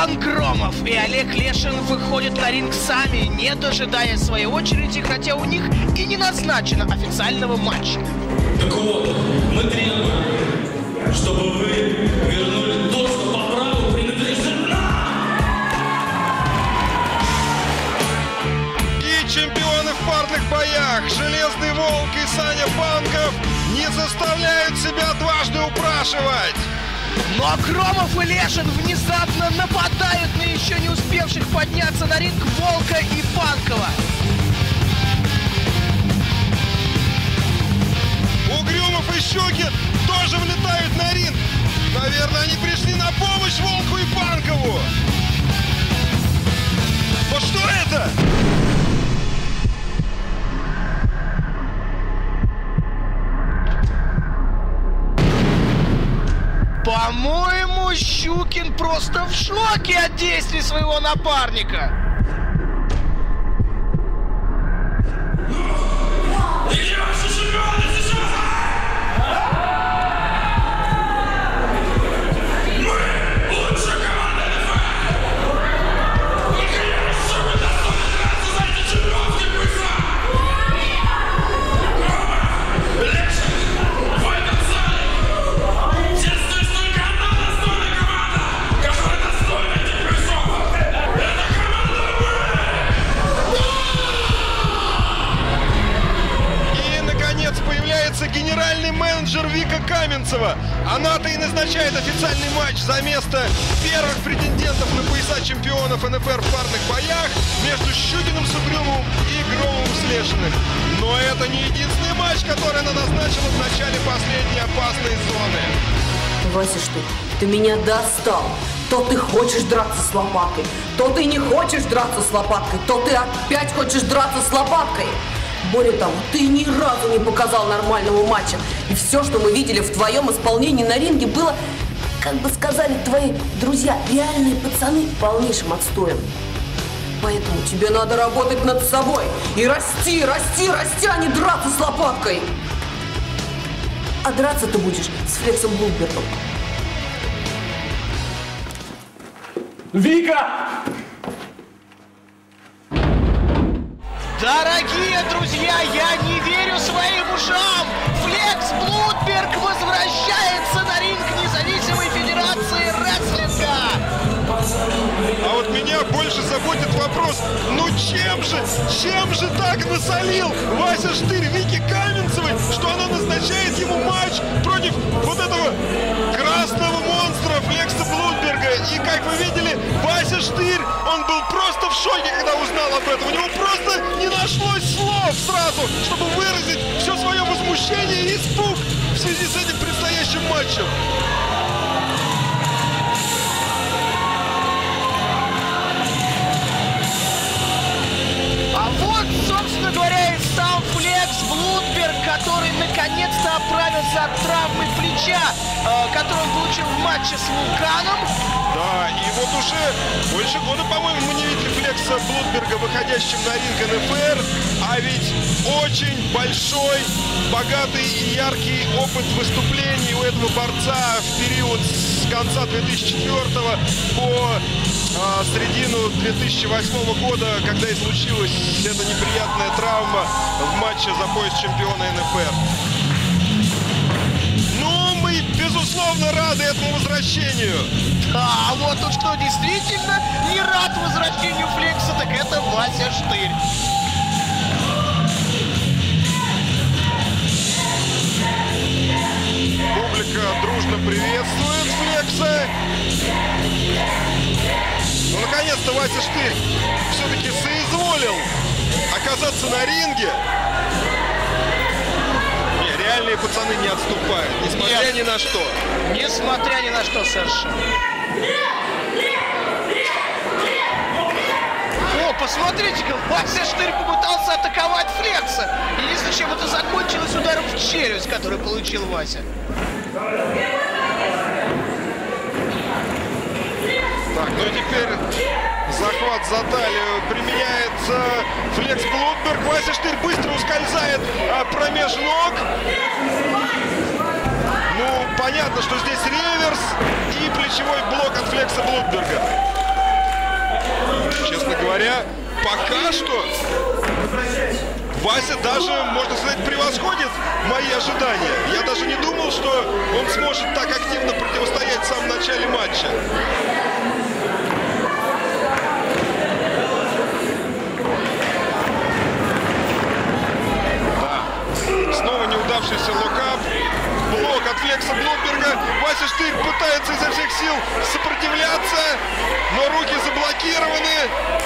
Иван Громов и Олег Лешин выходят на ринг сами, не дожидая своей очереди, хотя у них и не назначено официального матча. Так вот, мы требуем, чтобы вы вернули то, что по праву принадлежит нам. И чемпионы в парных боях Железный Волк и Саня Панков не заставляют себя дважды упрашивать. Но Громов и Лешин внезапно нападают на еще не успевших подняться на ринг Волка и Панкова. Угрюмов и Щукин тоже влетают на ринг. Наверное, они пришли на помощь Волку и Панкову. Но что это? По-моему, Щукин просто в шоке от действий своего напарника. Генеральный менеджер Вика Каменцева. Она-то и назначает официальный матч за место первых претендентов на пояса чемпионов НФР в парных боях между Щукиным с Угрюмовым и Громовым с Лешиным. Но это не единственный матч, который она назначила в начале последней опасной зоны. Вася, что ты меня достал. То ты хочешь драться с лопаткой, то ты не хочешь драться с лопаткой, то ты опять хочешь драться с лопаткой. Более того, ты ни разу не показал нормального матча. И все, что мы видели в твоем исполнении на ринге, было, как бы сказали твои друзья, реальные пацаны полнейшим отстоем. Поэтому тебе надо работать над собой. И расти, расти, расти, а не драться с лопаткой. А драться ты будешь с Флексом Блудбергом. Вика! Дорогие друзья, я не верю своим ушам! Флекс Блудберг возвращается на ринг независимой федерации рестлинга! А вот меня больше заботит вопрос, ну чем же так насолил Вася Штырь Вике Каменцевой, что она назначает ему матч против вот этого красного монстра Флекса Блудберга. И как вы видели, Вася Штырь, он был просто в шоке, когда узнал об этом. У него просто не нашлось слов сразу, чтобы выразить все свое возмущение и испуг в связи с этим предстоящим матчем. А вот, собственно говоря, и сам Флекс Блудберг, который наконец-то оправился от травмы плеча, которую он получил в матче с Вулканом. Да, и вот уже больше года, по-моему, мы не видели Флекса Блудберга выходящим на ринг НФР, а ведь очень большой, богатый и яркий опыт выступлений у этого борца в период с конца 2004 по середину 2008 года, когда и случилась эта неприятная травма в матче за пояс чемпиона НФР. Ну, мы, безусловно, рады этому возвращению. А вот уж кто действительно не рад возвращению Флекса, так это Вася Штырь. Публика дружно приветствует Флекса. Ну, наконец-то Вася Штырь все-таки соизволил оказаться на ринге. Не, реальные пацаны не отступают, несмотря ни на что. Несмотря ни на что совершенно. О, посмотрите-ка, Вася Штырь попытался атаковать Флекса. Единственное, чем это закончилось, ударом в челюсть, который получил Вася. Так, ну и теперь захват за талию применяется Флекс Блудберг. Вася Штырь быстро ускользает промеж ног. Ну, понятно, что здесь реверс и плечевой блок от Флекса Блудберга. Честно говоря, пока что Вася даже, можно сказать, превосходит мои ожидания. Я даже не думал, что он сможет так активно противостоять в самом начале матча. Да. Снова неудавшийся локап. Блок от Флекса Блудберга. Вася Штырь пытается изо всех сил сопротивляться, но руки заблокированы.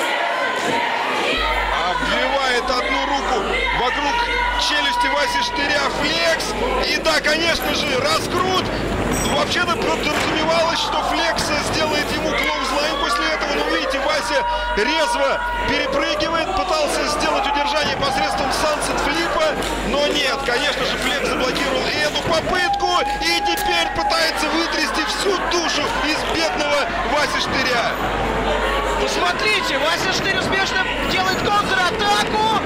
Обвивает одну руку вокруг челюсти Васи Штыря Флекс. И да, конечно же, раскрут. Вообще-то подразумевалось, что Флекс сделает ему клоузлайн после этого. Но видите, Вася резво перепрыгивает. Пытался сделать удержание посредством сансет флипа. Но нет, конечно же, Флекс заблокировал и эту попытку. И теперь пытается вытрясти всю душу из бедного Васи Штыря. Посмотрите, Вася Штырь успешно делает контратаку.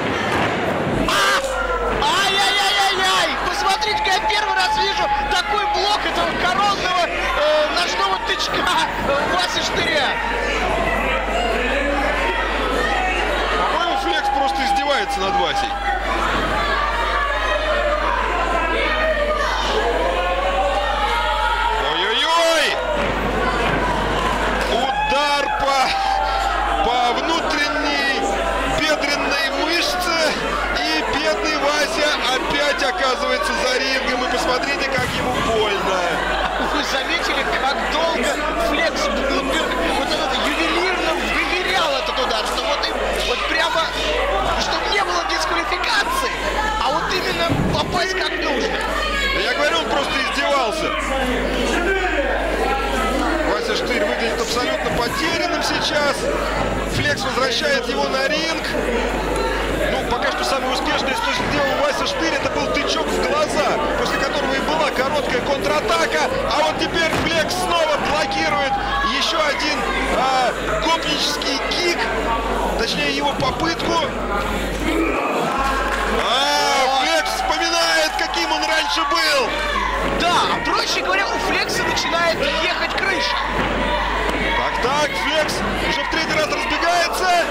Ай-яй-яй-яй-яй! Посмотрите-ка, я первый раз вижу такой блок этого коронного ножного тычка Васи Штыря. По-моему, Флекс просто издевается над Васей. Ой-ой-ой! Удар по внутренней бедренной мышце. И бедный Вася опять оказывается за рингом. И посмотрите, как ему больно. Вы заметили, как долго Флекс Блудберг вот этот ювелирно выверял этот удар, что вот им вот прямо, чтобы не было дисквалификации, а вот именно попасть как нужно. Я говорю, он просто издевался. Вася Штырь выглядит абсолютно потерянным сейчас. Флекс возвращает его на ринг. Ну, пока что самое успешное, что сделал Вася Штырь, это был тычок в глаза, после которого и была короткая контратака. А вот теперь Флекс снова блокирует еще один гопнический кик, точнее его попытку. Флекс вспоминает, каким он раньше был. Да, проще говоря, у Флекса начинает ехать крыша. Так, Флекс уже в третий раз разбегается.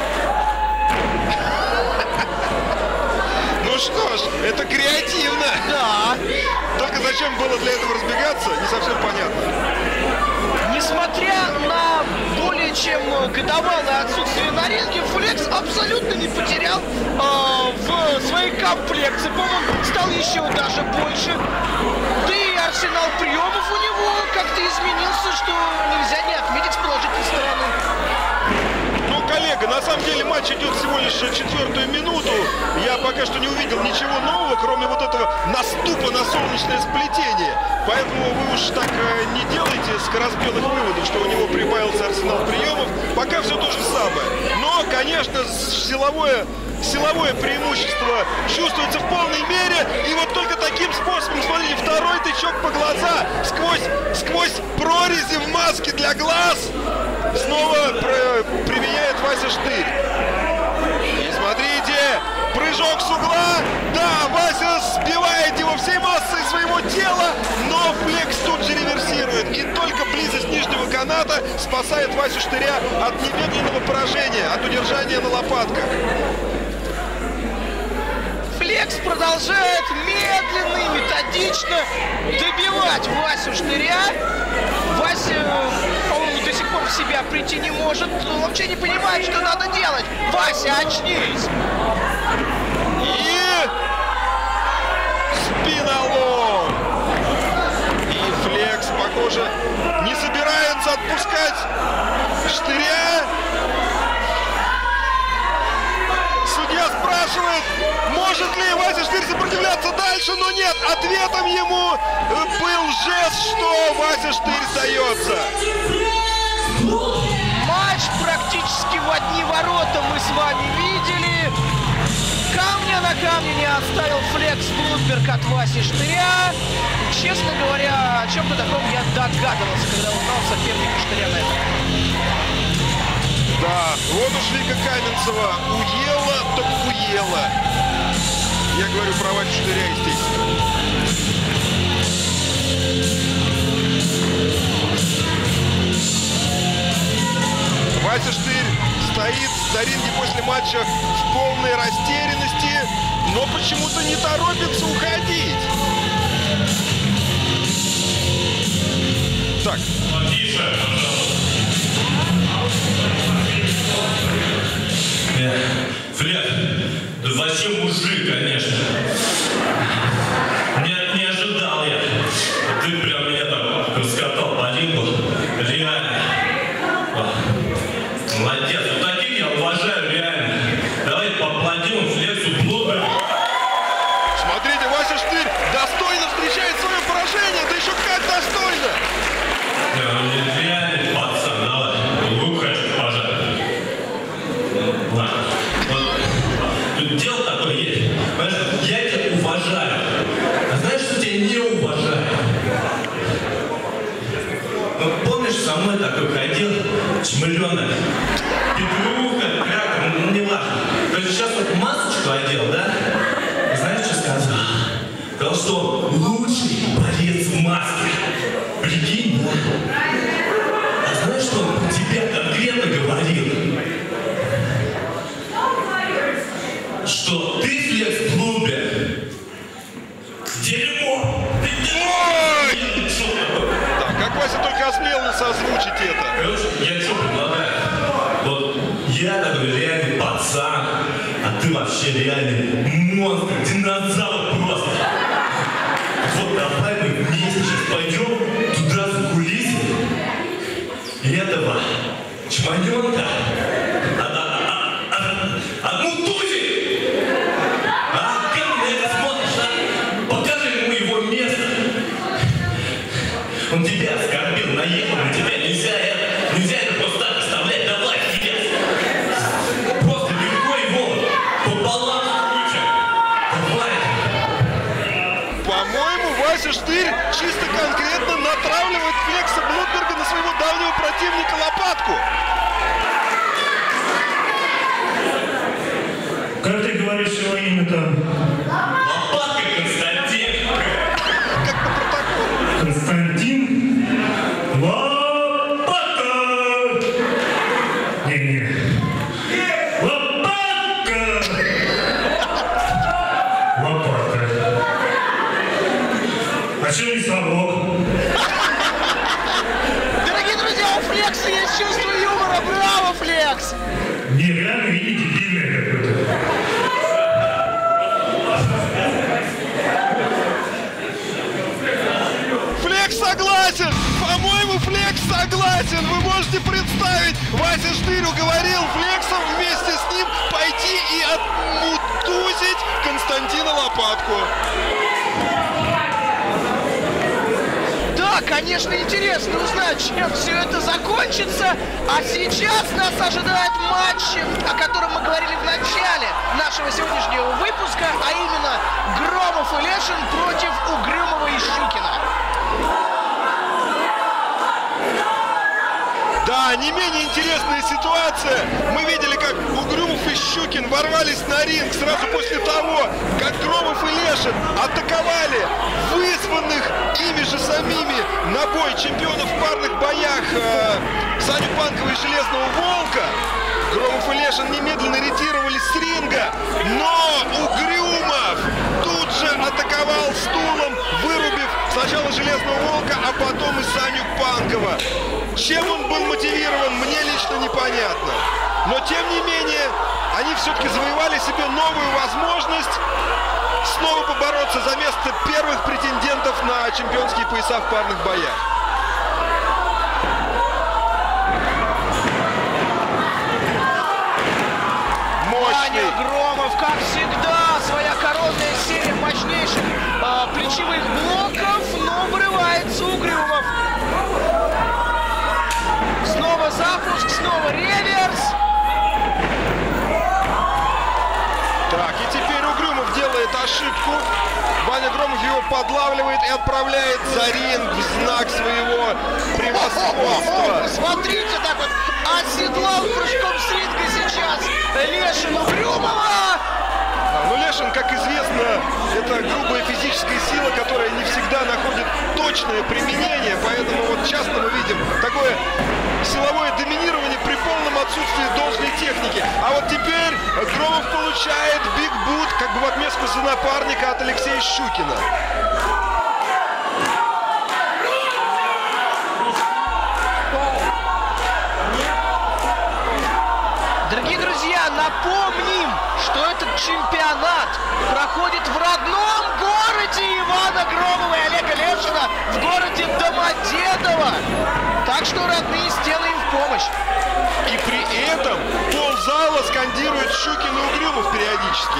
Ну что ж, это креативно. Да. Только зачем было для этого разбегаться, не совсем понятно. Несмотря на более чем годовалое отсутствие на ринге, Флекс абсолютно не потерял в своей комплекции. По-моему, стал еще даже больше. Да и арсенал приемов у него как-то изменился, что нельзя не отметить с положительной стороны. Ну, коллега, на самом деле матч идет всего лишь 4-ю минуту. Я пока что не увидел ничего нового, кроме вот этого наступа на солнечное сплетение. Поэтому вы уж так не делайте скороспелых выводов, что у него прибавился арсенал приемов. Пока все то же самое. Но, конечно, силовое преимущество чувствуется в полной мере. И вот только таким способом, смотрите, второй тычок по глаза сквозь прорези в маске для глаз снова применяет Вася Штырь. И смотрите, прыжок с угла. Да, Вася сбивает его всей массой своего тела, но Флекс тут же реверсирует. И только близость нижнего каната спасает Васю Штыря от немедленного поражения, от удержания на лопатках. Флекс продолжает медленно и методично добивать Васю Штыря. Вася, по-моему, до сих пор в себя прийти не может. Он вообще не понимает, что надо делать. Вася, очнись! И спиналом. И Флекс, похоже, не собирается отпускать Штыря. Судья спрашивает, может ли Вася Штырь сопротивляться дальше, но нет. Ответом ему был жест, что Вася Штырь сдается. Матч практически в одни ворота мы с вами видели. Камня на камне не оставил Флекс Блудберг от Васи Штыря. Честно говоря, о чем-то таком я догадывался, когда узнал соперника Штыря на этом. Да, вот уж Вика Каменцева уела, так уела. Я говорю про Васю Штыря, естественно. Вася Штырь стоит на ринге после матча в полной растерянности, но почему-то не торопится уходить. Так. Потише, пожалуйста. Флет, ты вообще мужик, конечно. Не ожидал я. Ты прям меня там раскатал по рингу. Реально. Молодец. Вот таких я уважаю, реально. Давай поаплодируем Флексу Блудбергу. Смотрите, Вася Штырь достойно встречает свое поражение. Да еще как достойно! Реальный пацан, давай. Руку хочу пожать. Ладно. Тут дело такое есть. Понимаешь, я тебя уважаю. А знаешь, что тебя не уважаю? Ну, помнишь, со мной такой ходил чмыленок? Петруха, Краков, ну не важно. То есть сейчас вот масочку одел, да? И знаешь, что сказал? Сказал, что он лучший борец в маске. Прикинь, да? А знаешь, что он про тебя конкретно говорил? Что ты, Флекс Блудберг, дерьмо! Ты дерьмо! Что такое? Так, как Вася только осмелился озвучить это. Короче, я что предлагаю? Вот я такой реальный пацан, а ты вообще реальный монстр, динозавр просто. Вот давай мы вместе сейчас пойдем туда за кулисы и этого чманенка одну тузик. А как ты на это смотришь, а? Покажи ему его место. Он тебя оскорбил, наехал на тебя, нельзя это просто так оставлять, давай, флес. Просто легко его пополам включим. Давай. По-моему, Вася Штырь чисто конкретно натравливает Флекса Блудберга на своего давнего противника лопатку. Как ты говоришь его имя-то? Лопатка Константин. Как по протоколу. Константин? Лопатка! Не-не. Лопатка! Лопатка. А что не совок? Дорогие друзья, у Флекса есть чувство юмора. Браво, Флекс! Не, реально, и дебильное какое-то. Флекс согласен! По-моему, Флекс согласен! Вы можете представить, Вася Штырь уговорил Флекса вместе с ним пойти и отмутузить Константина лопатку. Да, конечно, интересно узнать, чем все это закончится. А сейчас нас ожидает матч, о котором мы говорили в начале нашего сегодняшнего выпуска, а именно Громов и Лешин против Угрюмова и Щукина. Да, не менее интересная ситуация. Мы видели, как Угрюмов и Щукин ворвались на ринг сразу после того, как Громов и Лешин атаковали вызванных ими же самими на бой чемпионов в парных боях Саню Панкова и Железного Волка. Громов и Лешин немедленно ретировались с ринга, но Угрюмов тут же атаковал стулом, вырубив сначала Железного Волка, а потом и Саню Панкова. Чем он был мотивирован, мне лично непонятно. Но тем не менее, они все-таки завоевали себе новую возможность снова побороться за место первых претендентов на чемпионские пояса в парных боях. Ваня Громов, как всегда, своя коронная серия мощнейших плечевых блоков, но врывается Угрюмов. Снова запуск, снова реверс. Так, и теперь Угрюмов делает ошибку. Ваня Громов его подлавливает и отправляет за ринг в знак своего превосходства. Смотрите, так вот оседлал прыжком с ринга сейчас Лешин Угрюмова. Ну, Лешин, как известно, это грубая физическая сила, которая не всегда находит точное применение, поэтому вот часто мы видим такое силовое доминирование при полном отсутствии должной техники. А вот теперь Громов получает биг-бут, как бы в отместку за напарника от Алексея Щукина. Дорогие друзья, напомним, что этот чемпионат проходит в родном городе Ивана Громова и Олега Лешина, в городе Домодедово. Так что родные стены им в помощь. И при этом ползала скандирует Щукин и Угрюмов периодически.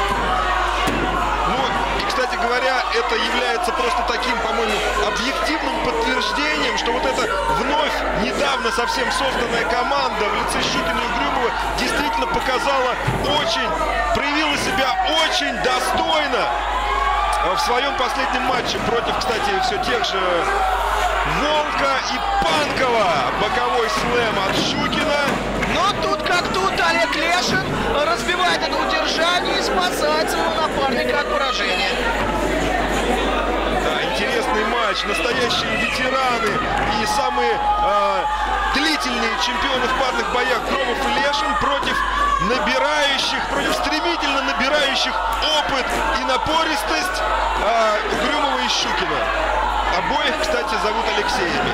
Ну, и, кстати говоря, это является просто таким, по-моему, объективным подтверждением, что вот эта вновь, недавно совсем созданная команда в лице Щукина и Угрюмова действительно проявила себя очень достойно в своем последнем матче против, кстати, все тех же Волка и Панкова. Боковой слэм от Щукина. Но тут как тут Олег Лешин разбивает это удержание и спасает своего напарника от поражения. Да, интересный матч. Настоящие ветераны и самые длительные чемпионы в парных боях Громов и Лешин против стремительно набирающих опыт и напористость Угрюмова и Щукина. Обоих, кстати, зовут Алексеями.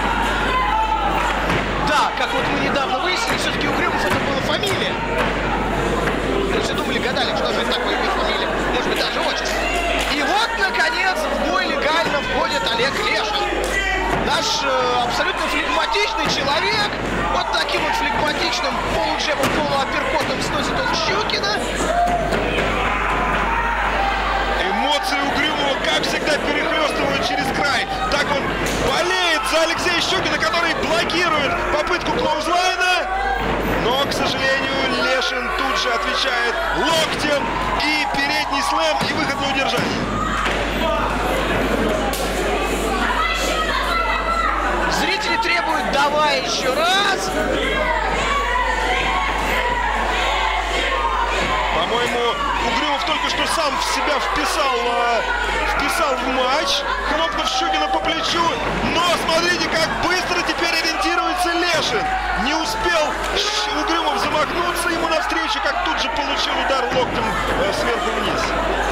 Да, как вот мы недавно выяснили, все-таки Угрюмов это была фамилия. Мы все думали, гадали, что же это такое имя, фамилия, может быть, даже отчество. И вот, наконец, в бой легально входит Олег Лешин. Наш абсолютно флегматичный человек, вот таким вот флегматичным полуджебом, полуапперкотом сносит он Щукина. Эмоции Угрюмова, как всегда, перехлестывают через край. Так он болеет за Алексея Щукина, который блокирует попытку клоузлайна. Но, к сожалению, Лешин тут же отвечает локтем и передний слэм, и выход на удержание. Зрители требуют «давай еще раз». По-моему, Угрюмов только что сам в себя вписал в матч, хлопнув Щукина по плечу. Но смотрите, как быстро теперь ориентируется Лешин. Не успел Угрюмов замахнуться ему навстречу, как тут же получил удар локтем сверху вниз.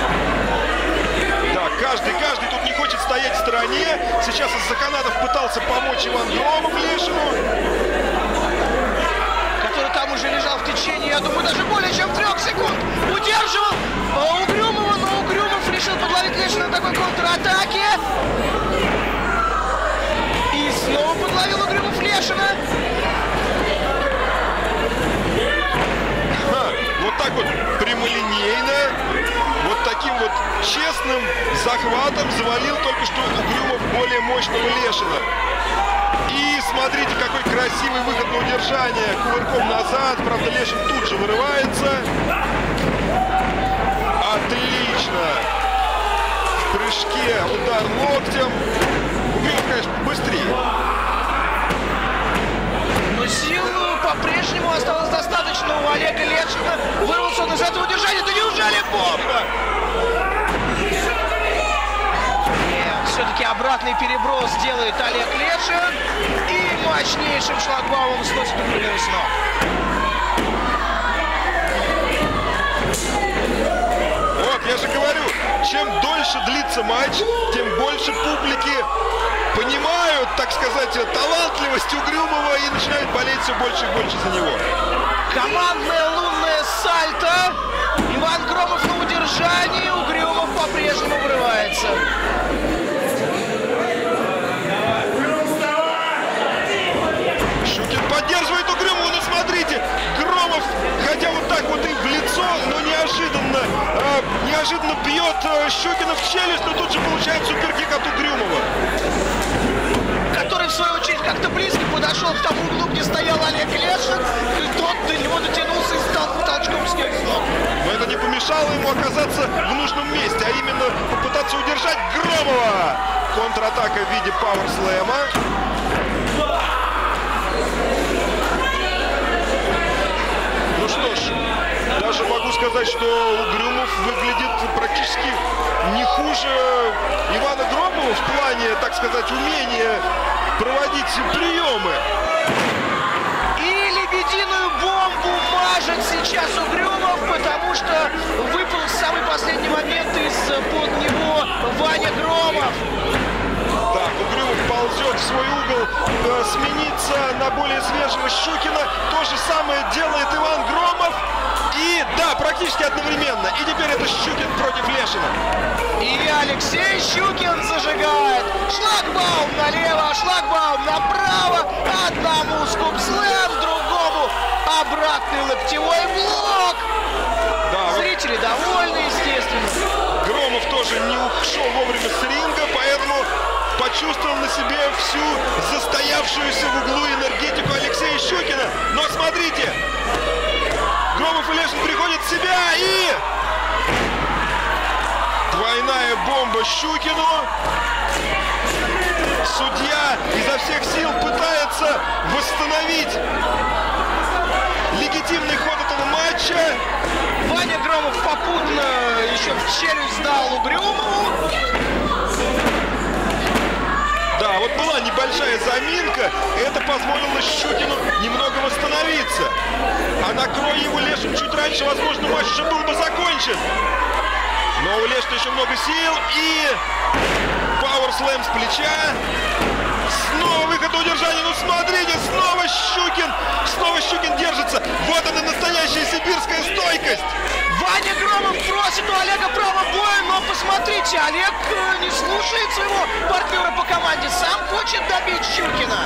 Да, каждый тут не хочет стоять в стороне. Сейчас из-за канатов пытался помочь Иван Громов Лешину, который там уже лежал в течение, я думаю, даже более чем 3 секунд. Удерживал Угрюмова, но Угрюмов решил подловить Лешина на такой контратаке. И снова подловил Угрюмов Лешина. Вот так вот прямолинейно, вот таким вот честным захватом завалил только что Угрюмов более мощного Лешина. И смотрите, какой красивый выход на удержание. Кувырком назад. Правда, Лешин тут же вырывается. Отлично. В прыжке удар локтем. Угрюмов, конечно, быстрее. Но сил по-прежнему осталось достаточно у Олега Лешина. Вырвался он из этого удержания. Да неужели бомба? Все-таки обратный переброс делает Олег Лешин. И мощнейшим шлагбаумом сносит Угрюмова с ног. Вот, я же говорю, чем дольше длится матч, тем больше публики понимают, так сказать, талантливость Угрюмова и начинают болеть все больше и больше за него. Командное лунное сальто. Иван Громов на удержании. Угрюмов по-прежнему врывается. Щукин поддерживает Угрюмова, но смотрите, Громов, хотя вот так вот и в лицо, но неожиданно бьет Щукина в челюсть, но тут же получает суперкик от Угрюмова. Который, в свою очередь, как-то близко подошел к тому углу, где стоял Олег Лешин, и тот до него дотянулся и стал толчком снять с ног. Но это не помешало ему оказаться в нужном месте, а именно попытаться удержать Громова. Контратака в виде пауэрслэма. Ну что ж, Даже могу сказать, что Угрюмов выглядит практически не хуже Ивана Громова в плане, так сказать, умения проводить приемы. И лебединую бомбу мажет сейчас Угрюмов, потому что выпал в самый последний момент из-под него Ваня Громов. Так, Угрюмов ползет в свой угол смениться на более свежего Щукина. То же самое делает Иван Громов. И да, практически одновременно. И теперь это Щукин против Лешина. И Алексей Щукин зажигает. Шлагбаум налево, шлагбаум направо. Одному скуб-слэм, другому обратный локтевой блок. Да, Зрители довольны, естественно. Громов тоже не ушел вовремя с ринга, поэтому почувствовал на себе всю застоявшуюся в углу энергетику Алексея Щукина. Но смотрите, Громов и Лешин приходят в себя, и двойная бомба Щукину. Судья изо всех сил пытается восстановить легитимный ход этого матча. Ваня Громов попутно еще в челюсть дал Угрюмову. Да, вот была небольшая заминка, это позволило Щукину немного восстановиться. А накрой его Лешин чуть раньше, возможно, матч уже был бы закончен. Но у Лешина еще много сил, и пауэрслэм с плеча. Снова выход на удержание, ну смотрите, снова Щукин держится. Вот она, настоящая сибирская стойкость. Ваня Громов просит у Олега право боя, но посмотрите, Олег не слушает своего партнера по команде, сам хочет добить Щукина.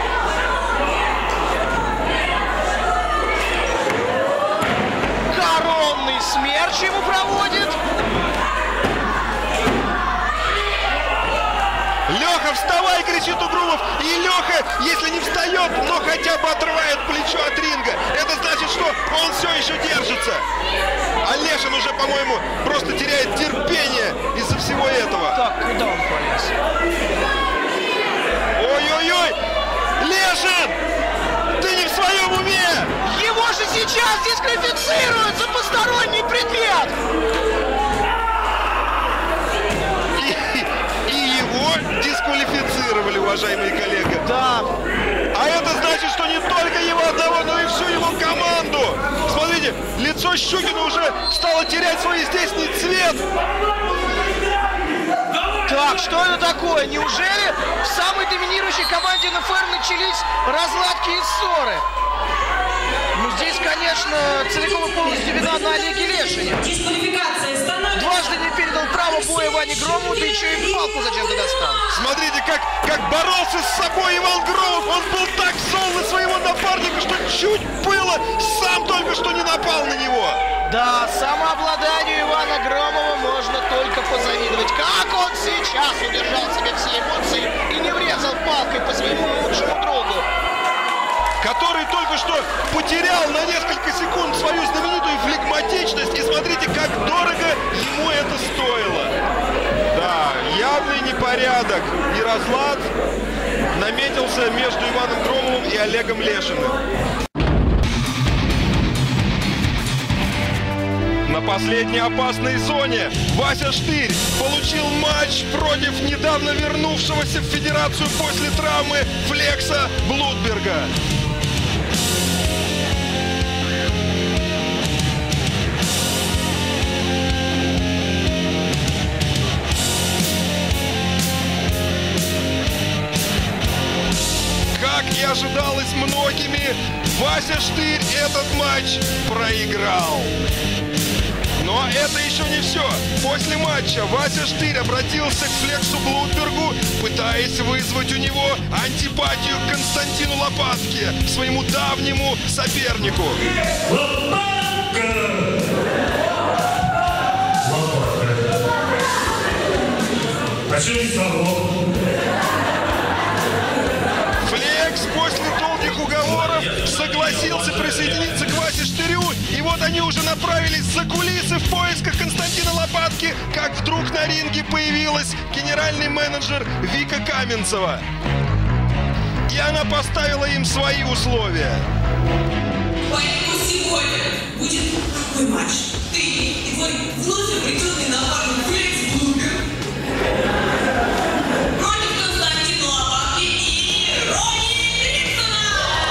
Коронный смерч ему проводит. Леха, вставай, кричит Угрюмов. И Леха, если не встает, но хотя бы отрывает плечо от ринга. Это значит, что он все еще держится. А Лешин уже, по-моему, просто теряет терпение из-за всего этого. Так, куда он полез? Ой-ой-ой! Лешин! Ты не в своем уме! Его же сейчас дисквалифицируют за посторонний предмет! И его дисквалифицировали, уважаемые коллеги. Да. А это значит, что не только его одного, но и всю его команду. Смотрите, лицо Щукина уже стало терять свой естественный цвет. Так, что это такое? Неужели в самой доминирующей команде НФР начались разладки и ссоры? Ну, здесь, конечно, целиком и полностью вина на Олеге Лешине. Дисквалификация становится. Дважды не передал право боя Ване Громову, да еще и палку зачем-то достал. Смотрите, как боролся с собой Иван Громов. Он был так зол на своего напарника, что чуть было сам только что не напал на него. Да, самообладанию Ивана Громова можно только позавидовать. Как он сейчас удержал себе все эмоции и не врезал палкой по своему лучшему другу. Который только что потерял на несколько секунд свою знаменитую флегматичность. И смотрите, как дорого ему это стоило. Да, явный непорядок и разлад наметился между Иваном Громовым и Олегом Лешиным. На последней опасной зоне Вася Штырь получил матч против недавно вернувшегося в федерацию после травмы Флекса Блудберга. Как и ожидалось многими, Вася Штырь этот матч проиграл. Но это еще не все. После матча Вася Штырь обратился к Флексу Блудбергу, пытаясь вызвать у него антипатию к Константину Лопатке, своему давнему сопернику. Лопатка! А что не совок? Флекс после долгих уговоров согласился присоединиться к Васе Штырю, и вот они уже направились за кулисы в поисках Константина Лопатки, как вдруг на ринге появилась генеральный менеджер Вика Каменцева. И она поставила им свои условия. Поэтому сегодня будет Какой матч? Ты и твой вновь обретенный напарник Флекс Блумберг против Константина Лопатки и Ронни Кримсона!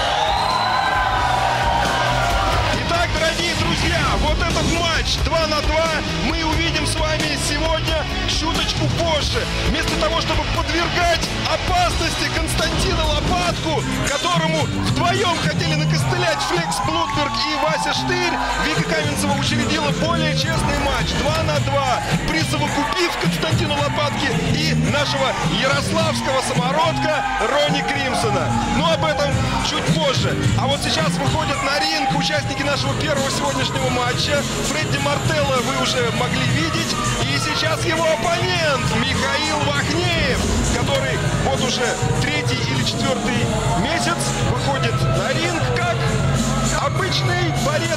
Итак, дорогие друзья, вот этот матч 2 на 2 мы увидим с вами сегодня чуточку позже. Вместо того, чтобы подвергать опасности Константина Лопатку, которому вдвоем хотели накостылять Флекс Блумберг и Вася Штырь, Вика Каменцева учредила более честный матч 2 на 2, присовокупив Константину Лопатке и нашего ярославского самородка Ронни Кримсона. Но об этом чуть позже. А вот сейчас выходят на ринг участники нашего первого сегодняшнего матча. Фредди Мартелло вы уже могли видеть. И сейчас его оппонент Михаил Вахнеев, который вот уже 3-й или 4-й месяц выходит на ринг как обычный борец.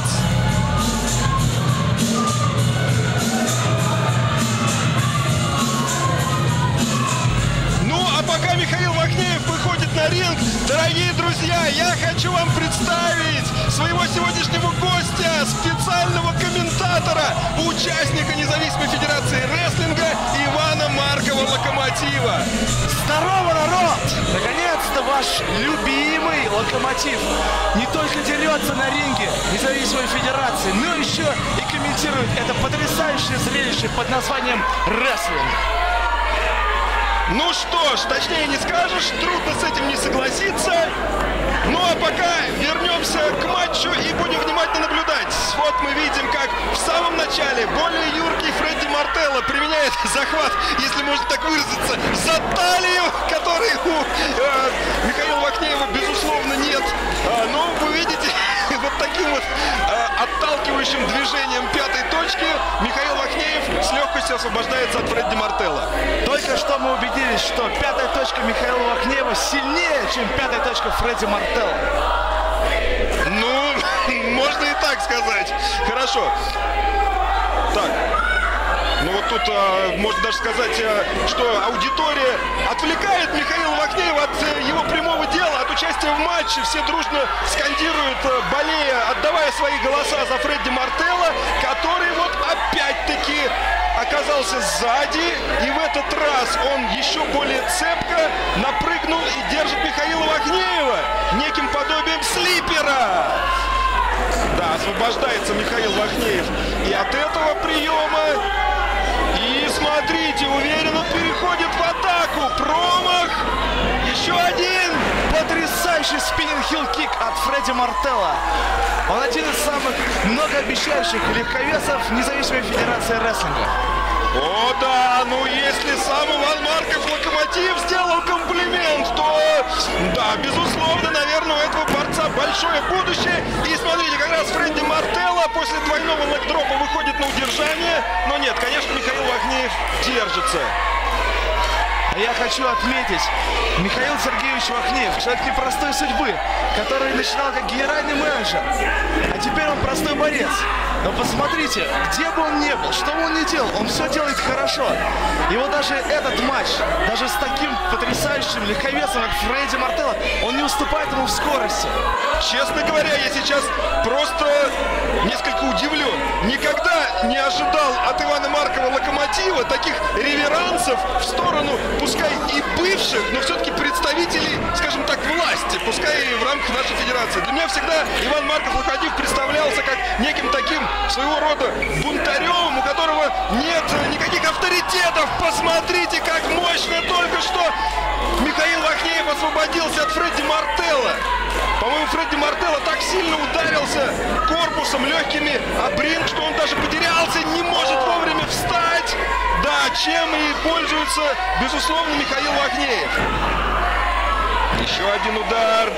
Ну, а пока Михаил Вахнеев выходит на ринг, дорогие друзья, я хочу вам представить своего сегодняшнего гостя, специального комментатора, участника Независимой Федерации Рестлинга Ивана Маркова Локомотива. Здорово, народ! Наконец-то ваш любимый Локомотив не только дерется на ринге Независимой Федерации, но еще и комментирует это потрясающее зрелище под названием рестлинг. Ну что ж, точнее не скажешь, трудно с этим не согласиться. Ну а пока вернемся к матчу и будем внимательно наблюдать. Вот мы видим, как в самом начале более юркий Фредди Мартелло применяет захват, если можно так выразиться, за талию, который у Михаила Вахнеева безусловно нет. Но вы видите, вот таким вот отталкивающим движением пятой точки Михаил Вахнеев с легкостью освобождается от Фредди Мартелло. Только что мы убедились, что пятая точка Михаила Вахнеева сильнее, чем пятая точка Фредди Мартелло. Ну, можно и так сказать. Хорошо. Так. Ну вот тут можно даже сказать, что аудитория отвлекает Михаила Вахнеева от его прямого дела, от участия в матче. Все дружно скандируют, болея, отдавая свои голоса за Фредди Мартелло, который вот опять-таки оказался сзади. И в этот раз он еще более цепко напрыгнул и держит Михаила Вахнеева неким подобием слипера. Да, освобождается Михаил Вахнеев и от этого приема. И смотрите, уверенно переходит в атаку. Промах. Еще один. Потрясающий спиннинг-хилл-кик от Фредди Мартелло. Он один из самых многообещающих легковесов Независимой Федерации Рестлинга. О да, ну если сам Иван Марков Локомотив сделал комплимент, то да, безусловно, наверное, у этого борца большое будущее. И смотрите, как раз Фредди Мартелло после двойного лэкдропа выходит на удержание. Но нет, конечно, Михаил Вахнеев держится. Я хочу отметить, Михаил Сергеевич Вахнеев, человек непростой судьбы, который начинал как генеральный менеджер, а теперь он простой борец. Но посмотрите, где бы он ни был, что бы он ни делал, он все делает хорошо. И вот даже этот матч, даже с таким потрясающим легковесом, как Фредди Мартелло, он не уступает ему в скорости. Честно говоря, я сейчас просто несколько удивлен. Никогда не ожидал от Ивана Маркова Локомотива таких реверансов в сторону, пускай и бывших, но все-таки представителей, скажем так, власти, пускай и в рамках нашей федерации. Для меня всегда Иван Марков Локомотив представлялся как неким таким своего рода бунтарем, у которого нет никаких авторитетов. Посмотрите, как мощно только что Михаил Вахнеев освободился от Фредди Мартелло. По-моему, Фредди Мартелло так сильно ударился корпусом, легкими об ринг, что он даже потерялся, не может вовремя встать. Да, чем и пользуется, безусловно, Михаил Вахнеев. Еще один удар.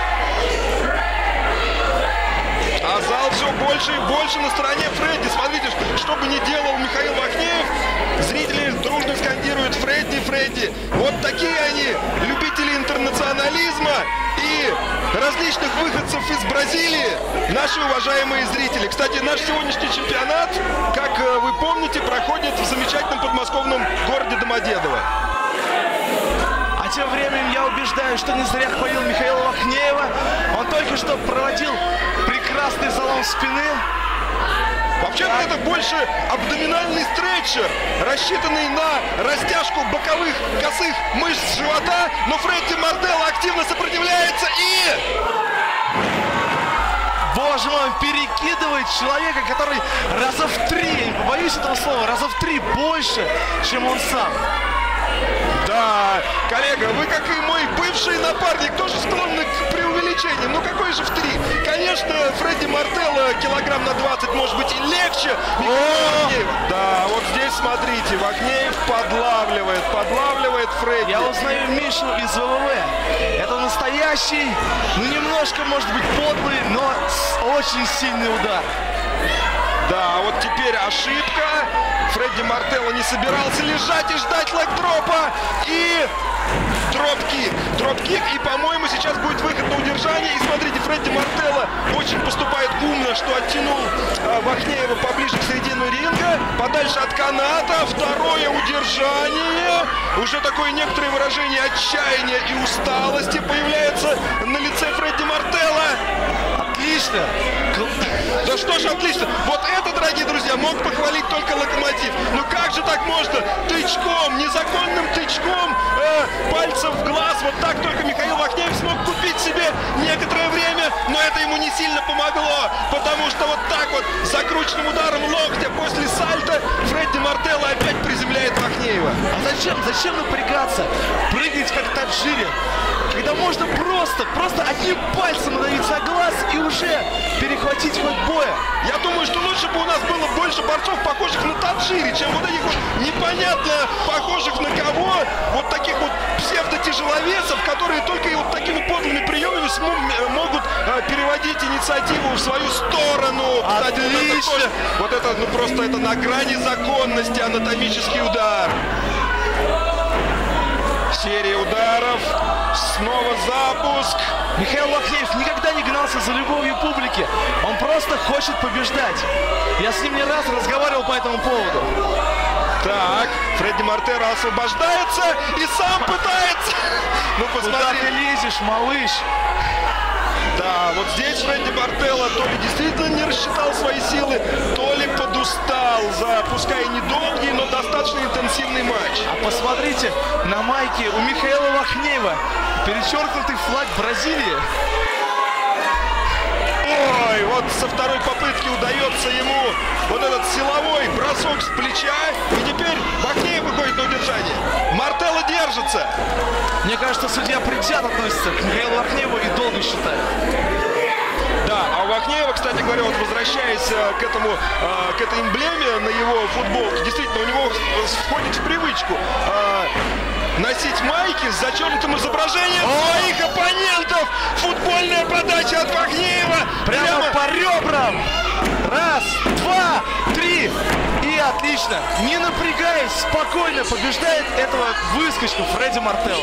А зал все больше и больше на стороне Фредди. Смотрите, что бы ни делал Михаил Вахнеев, зрители дружно скандируют «Фредди, Фредди». Вот такие они, любители интернационализма и различных выходцев из Бразилии, наши уважаемые зрители. Кстати, наш сегодняшний чемпионат, как вы помните, проходит в замечательном подмосковном городе Домодедово. А тем временем я убеждаю, что не зря хвалил Михаила Вахнеева. Он только что проводил прекрасный залом спины. Вообще-то это больше абдоминальный стретчер, рассчитанный на растяжку боковых косых мышц живота, но Фредди Мартелло активно сопротивляется и... Боже мой, он перекидывает человека, который раза в 3, я не побоюсь этого слова, раза в 3 больше, чем он сам. Да, коллега, вы, как и мой бывший напарник, тоже склонны к преувеличениям. Ну какой же в 3? Конечно, Фредди Мартелло килограмм на 20 может быть и легче. Да, вот здесь смотрите, Вахнеев подлавливает Фредди. Я узнаю Мишу из ВВВ. Это настоящий, ну немножко, может быть, подлый, но очень сильный удар. Да, вот теперь ошибка. Фредди Мартелло не собирался лежать и ждать лэг-дропа. И дроп-кик. И, по-моему, сейчас будет выход на удержание. И смотрите, Фредди Мартелло очень поступает умно, что оттянул Вахнеева поближе к середину ринга. Подальше от каната. Второе удержание. Уже такое некоторое выражение отчаяния и усталости появляется на лице Фредди Мартелло. Отлично. Да что ж, отлично. Вот это, дорогие друзья, мог похвалить только Локомотив. Ну как же так можно? Тычком, незаконным тычком пальцем в глаз. Вот так только Михаил Вахнеев смог купить себе некоторое время. Но это ему не сильно помогло. Потому что вот так вот закрученным ударом локтя после сальто Фредди Мартелло опять приземляет Вахнеева. А зачем напрягаться? Прыгать как таджири. Когда можно просто одним пальцем надавить за глаз и уже перехватить ход боя. Я думаю, что лучше бы у нас было больше борцов, похожих на таджири, чем вот этих вот непонятно похожих на кого, вот таких вот псевдотяжеловесов, которые только и вот такими подлыми приемами могут переводить инициативу в свою сторону. Кстати, вот это ну просто это на грани законности анатомический удар. Серия ударов. Снова запуск. Михаил Вахнеев никогда не гнался за любовью публики. Он просто хочет побеждать. Я с ним не раз разговаривал по этому поводу. Так, Фредди Мартелло освобождается и сам пытается. Ну, посмотри. Куда ты лезешь, малыш? Да, вот здесь Фредди Мартелло то ли действительно не рассчитал свои силы, то ли подустал за, пускай и недолгий, но достаточно интенсивный матч. А посмотрите, на майке у Михаила Вахнеева перечеркнутый флаг Бразилии. Ой, вот со второй попытки удается ему вот этот силовой бросок с плеча. И теперь Вахнеев выходит на удержание. Мартелло держится. Мне кажется, судья предвзято относится к Михаилу Вахнееву и долго считает. Да, а у Вахнеева, кстати говоря, вот возвращаясь к этой эмблеме на его футболке, действительно, у него входит в привычку носить майки с зачеркнутым изображением своих оппонентов. Футбольная подача от Вахнеева. Прямо по ребрам. Раз, два, три. И отлично. Не напрягаясь, спокойно побеждает этого выскочку Фредди Мартелло.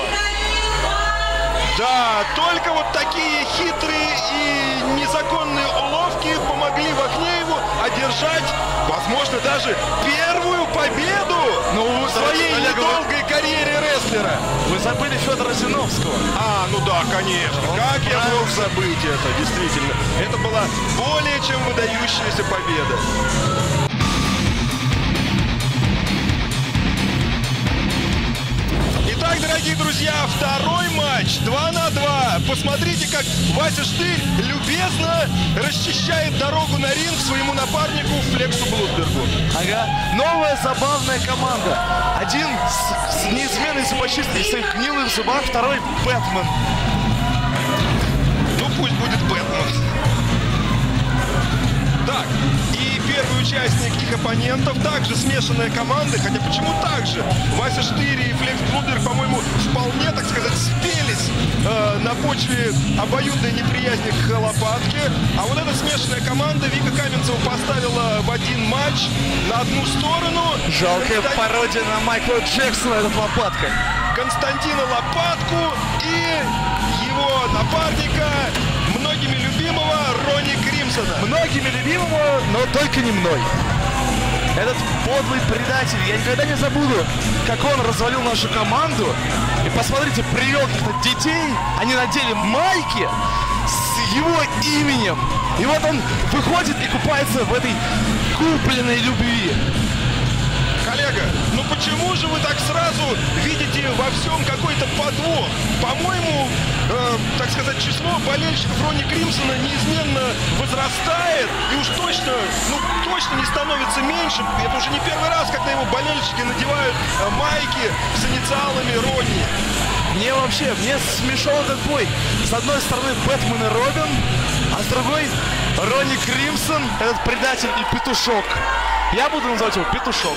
Да, только вот такие хитрые и незаконные уловки помогли Вахнееву одержать, возможно, даже первую победу в своей недолгой карьере рестлера. Вы забыли Федора Зиновского. Ну да, конечно. Как я мог забыть это, действительно. Это была более чем выдающаяся победа. Итак, дорогие друзья, второй матч 2 на 2. Посмотрите, как Вася Штырь любезно расчищает дорогу на ринг своему напарнику Флексу Блудбергу. Ага. Новая забавная команда. Один с неизменной зубочисткой в своих гнилых зубах, второй Бэтмен. Ну пусть будет Бэтмен. Так, и первый участник их оппонентов, также смешанная команда, хотя почему так же? Вася Штырь и Флекс Блудберг, по-моему, вполне, так сказать, спелись на почве обоюдной неприязни к лопатке. А вот эта смешанная команда Вика Каменцева поставила в один матч на одну сторону. Жалкая пародия на Майкла Джексона, этот лопатка. Константина Лопатку и его напарника, многими любимого Ронни Кримсона. Многими любимого, но только не мной. Этот подлый предатель, я никогда не забуду, как он развалил нашу команду. И посмотрите, привел каких-то детей, они надели майки с его именем. И вот он выходит и купается в этой купленной любви. Коллега, ну почему же вы так сразу видите во всем какой-то подвох? По-моему, так сказать, число болельщиков Ронни Кримсона неизменно возрастает и уж точно, точно не становится меньше. Это уже не первый раз, когда его болельщики надевают майки с инициалами Ронни. Мне смешон этот бой. С одной стороны Бэтмен и Робин, а с другой Ронни Кримсон, этот предатель и петушок. Я буду называть его петушок.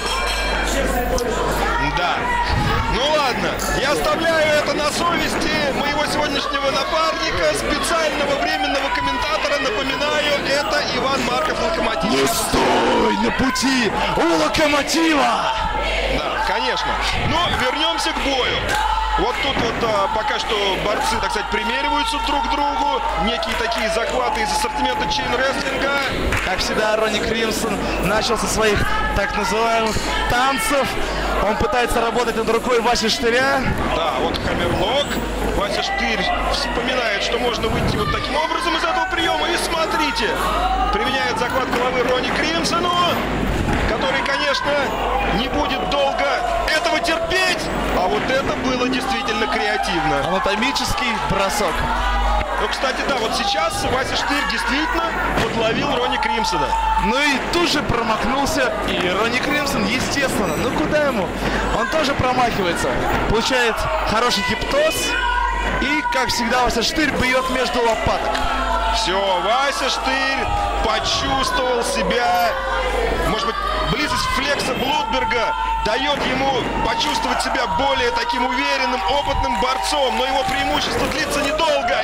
Да. Ну ладно, я оставляю это на совести моего сегодняшнего напарника, специального временного комментатора. Напоминаю, это Иван Марков, Локомотив. Не стой на пути у Локомотива! Да, конечно. Но вернемся к бою. Вот тут вот пока что борцы, так сказать, примериваются друг к другу. Некие такие захваты из ассортимента чейн-рестлинга. Как всегда, Ронни Кримсон начал со своих так называемых танцев. Он пытается работать над рукой Васи Штыря. Да, вот хаммерлок. Вася Штырь вспоминает, что можно выйти вот таким образом из этого приема. И смотрите, применяет захват головы Ронни Кримсону, который, конечно, не будет долго этого терпеть. А вот это было действительно креативно. Анатомический бросок. Ну, кстати, да, вот сейчас Вася Штырь действительно подловил Ронни Кримсона. Ну и тут же промахнулся и Ронни Кримсон, естественно. Ну куда ему? Он тоже промахивается. Получает хороший хиптоз. И, как всегда, Вася Штырь бьет между лопаток. Все, Вася Штырь почувствовал себя, может быть, близость флекса Блудберга дает ему почувствовать себя более таким уверенным, опытным борцом, но его преимущество длится недолго.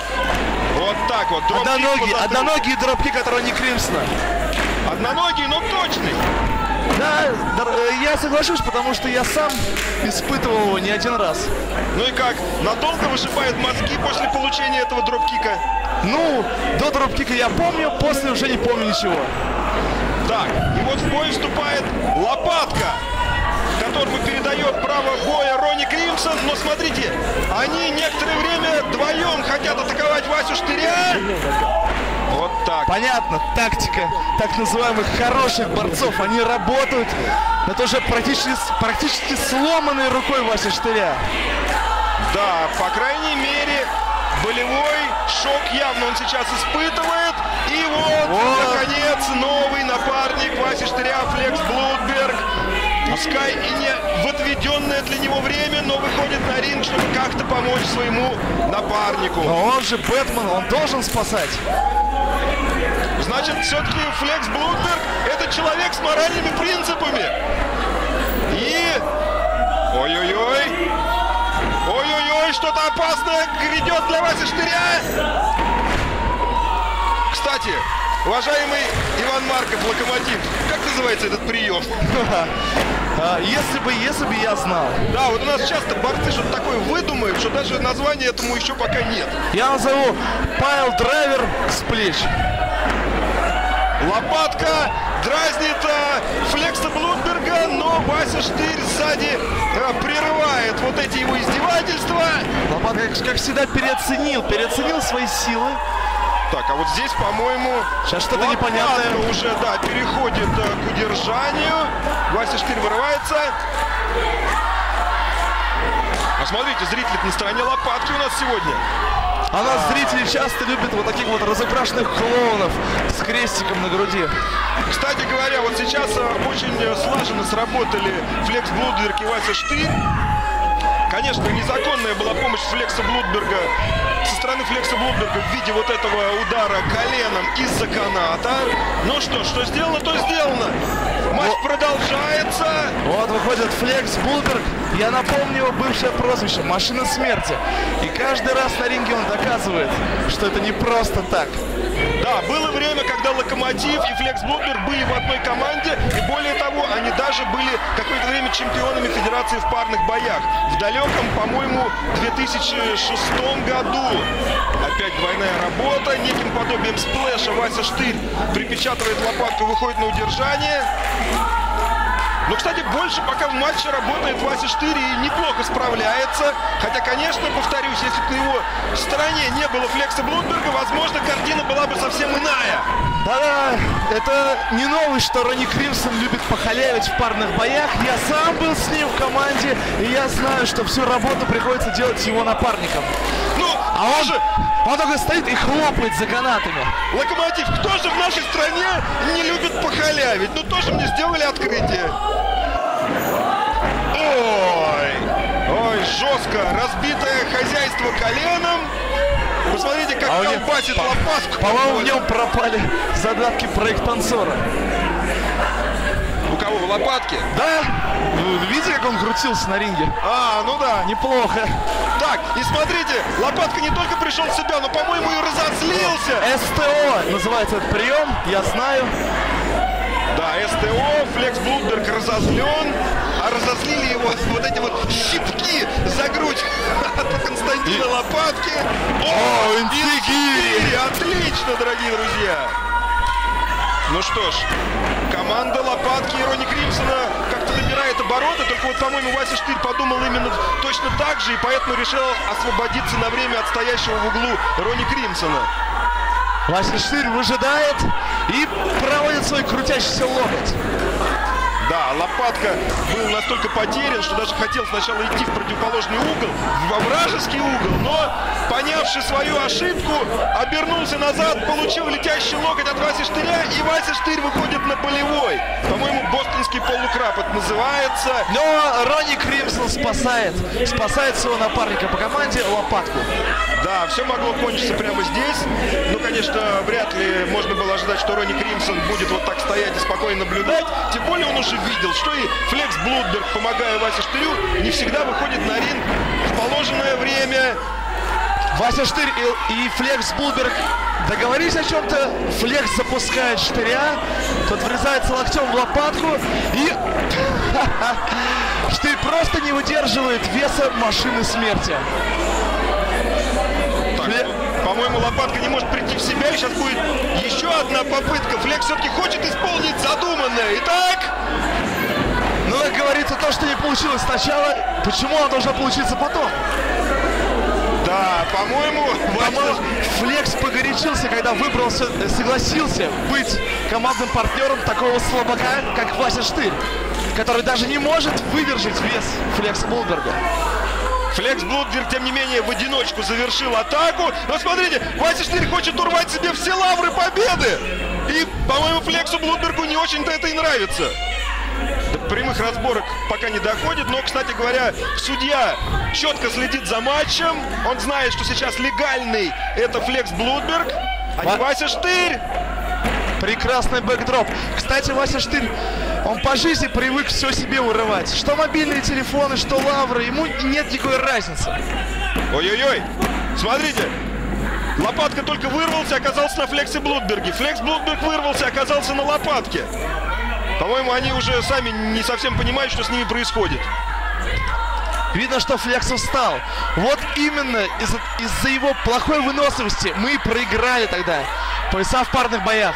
И вот так вот. Одноногий дропкик от Ронни Кримсона. Одноногий, но точный. Да, я соглашусь, потому что я сам испытывал его не один раз. Ну и как? Надолго вышибает мозги после получения этого дропкика? Ну, до дропкика я помню, после уже не помню ничего. Так, и вот в бой вступает лопатка, которому передает право боя Ронни Кримсон. Но смотрите, они некоторое время вдвоем хотят атаковать Васю Штыря. Вот так. Понятно, тактика так называемых хороших борцов. Они работают над уже практически сломанной рукой Васи Штыря. Да, по крайней мере, болевой шок явно он сейчас испытывает. И вот, наконец, новый напарник Васи Штыря, Флекс Блудберг. Пускай и не в отведенное для него время, но выходит на ринг, чтобы как-то помочь своему напарнику. Но он же Бэтмен, он должен спасать. Значит, все-таки Флекс Блудберг — это человек с моральными принципами. И... Ой-ой-ой. Ой-ой-ой, что-то опасное грядет для Васи Штыря. Кстати, уважаемый Иван Марков, Локомотив, как называется этот прием? Если бы я знал. Да, вот у нас часто борцы что-то такое выдумают, что даже названия этому еще пока нет. Я назову пайл-драйвер с плеч. Лопатка дразнит Флекса Блудберга, но Вася Штырь сзади прерывает вот эти его издевательства. Лопатка, как всегда, переоценил свои силы. Так, а вот здесь, по-моему, сейчас что-то непонятное уже, да, переходит к удержанию. Вася Штырь вырывается. Посмотрите, зрители на стороне лопатки у нас сегодня. А нас зрители часто любят вот таких вот разукрашенных клоунов с крестиком на груди. Кстати говоря, вот сейчас очень слаженно сработали Флекс Блудберг и Вася Штырь. Конечно, незаконная была помощь Флекса Блудберга со стороны Флекса Блудберга в виде вот этого удара коленом из-за каната. Ну что сделано, то сделано. Матч продолжается. Вот выходит Флекс Блудберг. Я напомню его бывшее прозвище — Машина Смерти. И каждый раз на ринге он доказывает, что это не просто так. Да, было время, когда Локомотив и Флекс Блудберг были в одной команде. И более того, они даже были какое-то время чемпионами Федерации в парных боях. В далеком, по-моему, 2006 году. Опять двойная работа. Неким подобием сплэша Вася Штырь припечатывает лопатку, выходит на удержание. Но, кстати, больше пока в матче работает Вася Штырь и неплохо справляется. Хотя, конечно, повторюсь, если бы на его стороне не было Флекса Блудберга, возможно, картина была бы совсем иная. Да-да, это не новость, что Ронни Кримсон любит похалявить в парных боях. Я сам был с ним в команде, и я знаю, что всю работу приходится делать с его напарником. Ну, он только стоит и хлопает за канатами. Локомотив, кто же в нашей стране не любит похалявить? Ну, тоже мне сделали открытие. Ой, жестко. Разбитое хозяйство коленом. Посмотрите, как колбасит лопатку. По-моему, в нем пропали задатки проектансора. У кого? В лопатке? Да. Видите, как он крутился на ринге? Ну да. Неплохо. Так, и смотрите, лопатка не только пришел в себя, но, по-моему, и разозлился. СТО называется этот прием, я знаю. Да, СТО, Флекс Блудберг разозлен, а разозлили его вот эти вот щипки за грудь от Константина Лопатки. Интегири! Отлично, дорогие друзья! Ну что ж, команда Лопатки и Ронни Кримсона как-то набирает обороты, только вот, по-моему, Вася Штырь подумал именно точно так же, и поэтому решил освободиться на время от стоящего в углу Ронни Кримсона. Вася Штырь выжидает и проводит свой крутящийся локоть. Да, Лопатка был настолько потерян, что даже хотел сначала идти в противоположный угол, во вражеский угол, но, понявши свою ошибку, обернулся назад, получил летящий локоть от Васи Штыря, и Вася Штырь выходит на болевой. По-моему, бостонский полукраб это называется. Но Ронни Кримсон спасает своего напарника по команде Лопатку. Да, все могло кончиться прямо здесь. Ну, конечно, вряд ли можно было ожидать, что Ронни Кримсон будет вот так стоять и спокойно наблюдать. Тем более он уже видел, что и Флекс Блудберг, помогая Васе Штырю, не всегда выходит на ринг в положенное время. Вася Штырь и Флекс Блудберг договорились о чем-то. Флекс запускает Штыря, тот врезается локтем в лопатку и Штырь просто не выдерживает веса машины смерти. По-моему, Лопатка не может прийти в себя, и сейчас будет еще одна попытка. Флекс все-таки хочет исполнить задуманное. Итак... Ну, как говорится, то, что не получилось сначала, почему оно должно получиться потом? Да, по-моему, Флекс погорячился, когда согласился быть командным партнером такого слабака, как Вася Штырь, который даже не может выдержать вес Флекса Блудберга. Флекс Блудберг, тем не менее, в одиночку завершил атаку. Но смотрите, Вася Штырь хочет урвать себе все лавры победы. И, по-моему, Флексу Блудбергу не очень-то это и нравится. До прямых разборок пока не доходит. Но, кстати говоря, судья четко следит за матчем. Он знает, что сейчас легальный это Флекс Блудберг, а не Вася Штырь. Прекрасный бэкдроп. Кстати, Вася Штырь, он по жизни привык все себе урывать. Что мобильные телефоны, что лавры. Ему нет никакой разницы. Ой-ой-ой. Смотрите. Лопатка только вырвался, оказался на Флексе Блудберге. Флекс Блудберг вырвался, оказался на Лопатке. По-моему, они уже сами не совсем понимают, что с ними происходит. Видно, что Флекс устал. Вот именно из-за его плохой выносливости мы и проиграли тогда пояса в парных боях.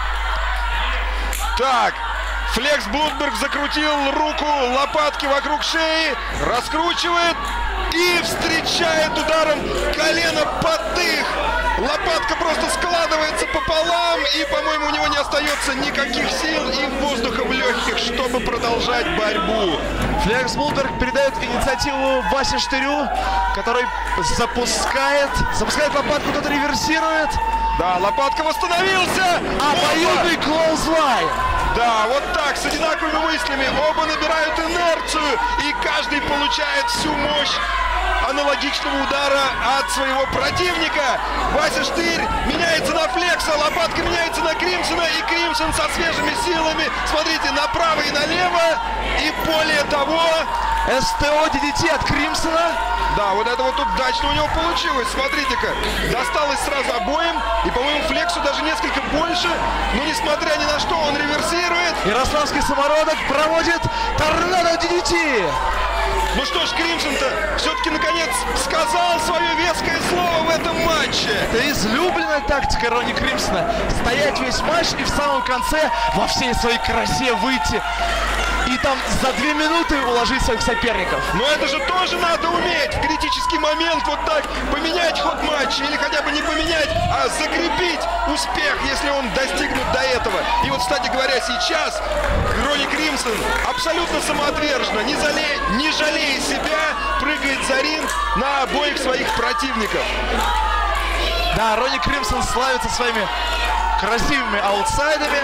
Так, Флекс Блудберг закрутил руку Лопатки вокруг шеи, раскручивает и встречает ударом колено под дых. Лопатка просто складывается пополам, и, по-моему, у него не остается никаких сил и воздуха в легких, чтобы продолжать борьбу. Флекс Блудберг передает инициативу Васе Штырю, который запускает Лопатку, тот реверсирует. Да, Лопатка восстановился. Обоюдный клоузлайн. Да, вот так, с одинаковыми мыслями. Оба набирают инерцию, и каждый получает всю мощь аналогичного удара от своего противника. Вася Штырь меняется на Флекса, Лопатка меняется на Кримсона, и Кримсон со свежими силами, смотрите, направо и налево, и более того... СТО DDT от Кримсона. Да, вот это вот удачно у него получилось, смотрите-ка. Досталось сразу обоим, и, по-моему, Флексу даже несколько больше, но, несмотря ни на что, он реверсирует. Ярославский самородок проводит торнадо DDT. Ну что ж, Кримсон-то все-таки наконец сказал свое веское слово в этом матче. Это излюбленная тактика Ронни Кримсона. Стоять весь матч и в самом конце во всей своей красе выйти. И там за 2 минуты уложить своих соперников. Но это же тоже надо уметь в критический момент вот так поменять ход матча. Или хотя бы не поменять, а закрепить успех, если он достигнут до этого. И вот, кстати говоря, сейчас Ронни Кримсон абсолютно самоотверженно, не жалея себя, прыгает за ринг на обоих своих противников. Да, Ронни Кримсон славится своими красивыми аутсайдами.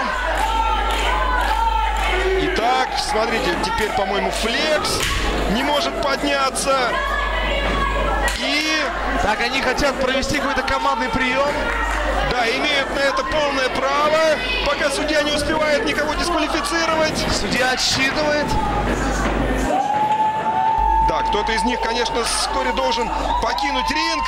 Итак, смотрите, теперь, по-моему, Флекс не может подняться. И... Так, они хотят провести какой-то командный прием. Да, имеют на это полное право, пока судья не успевает никого дисквалифицировать. Судья отсчитывает. Да, кто-то из них, конечно, вскоре должен покинуть ринг.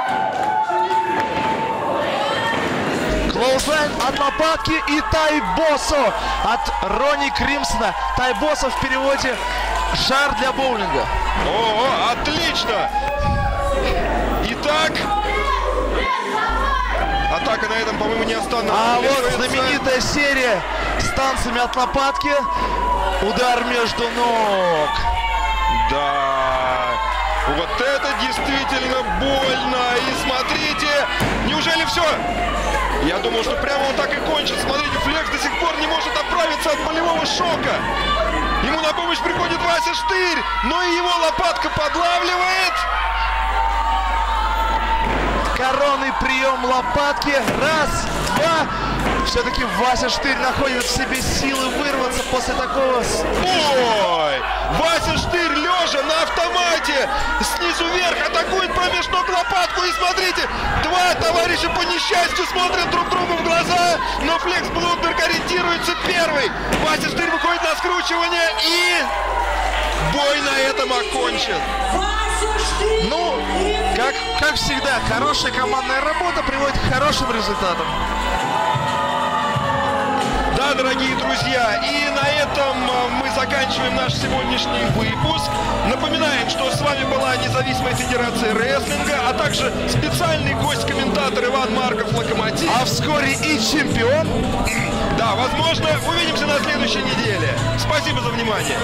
Клоузлайн от лопатки и тайбосо от Ронни Кримсона. Тайбосо в переводе «шар для боулинга». О, отлично! Итак, атака на этом, по-моему, не останавливается. А вот знаменитая серия с танцами от лопатки. Удар между ног. Да, вот это действительно больно. И смотрите, неужели все? Я думал, что прямо он так и кончит. Смотрите, Флекс до сих пор не может оправиться от болевого шока. Ему на помощь приходит Вася Штырь, но и его лопатка подлавливает. Коронный прием лопатки. Раз, два. Все-таки Вася Штырь находит в себе силы вырваться после такого. Ой! Вася Штырь лежа на автомате снизу вверх атакует промеж ног лопатку. И смотрите, два товарища по несчастью смотрят друг другу в глаза, но Флекс Блудберг ориентируется первый. Вася Штырь выходит на скручивание и бой на этом окончен. Ну, как всегда, хорошая командная работа приводит к хорошим результатам. Да, дорогие друзья, и на этом мы заканчиваем наш сегодняшний выпуск. Напоминаем, что с вами была Независимая Федерация Рестлинга, а также специальный гость-комментатор Иван Марков, Локомотив. А вскоре и чемпион. Да, возможно, увидимся на следующей неделе. Спасибо за внимание.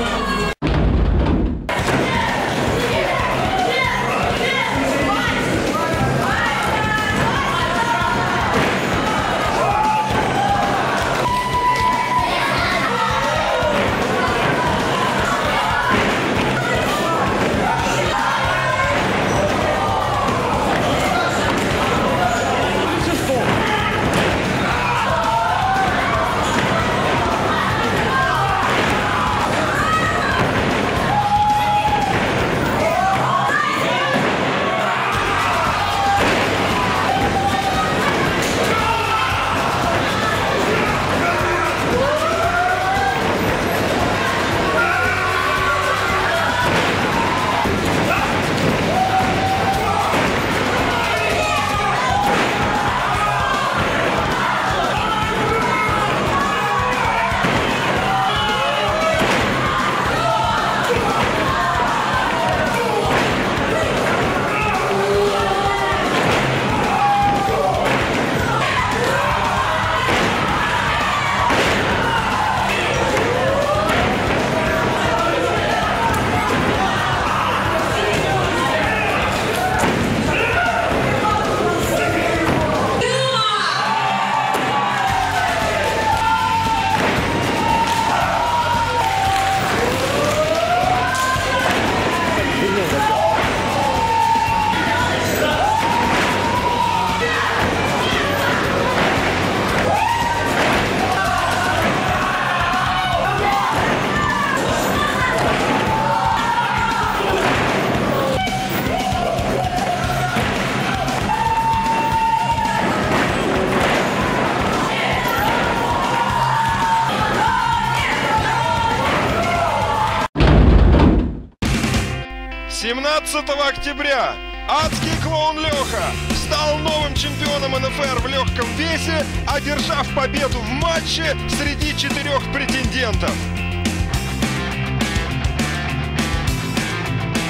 Октября адский клоун Леха стал новым чемпионом НФР в легком весе, одержав победу в матче среди 4 претендентов.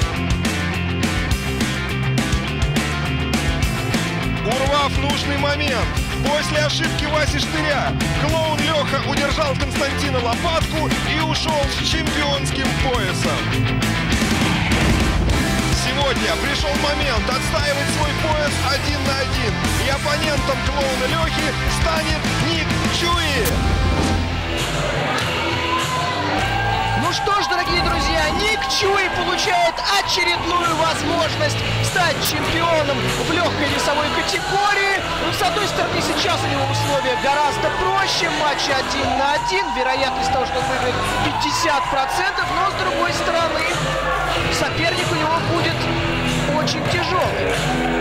момент. После ошибки Васи Штыря клоун Леха удержал Константина Лопатку и ушел с чемпионским поясом. Сегодня пришел момент отстаивать свой пояс 1 на 1. И оппонентом клоуна Лехи станет Ник Чуи. Ну что ж, дорогие друзья, Ник Чуи получает очередную возможность стать чемпионом в легкой весовой категории. Ну, с одной стороны, сейчас у него условия гораздо проще. Матч 1 на 1. Вероятность того, что он выиграет 50%. Но с другой стороны, соперник у него будет очень тяжелый.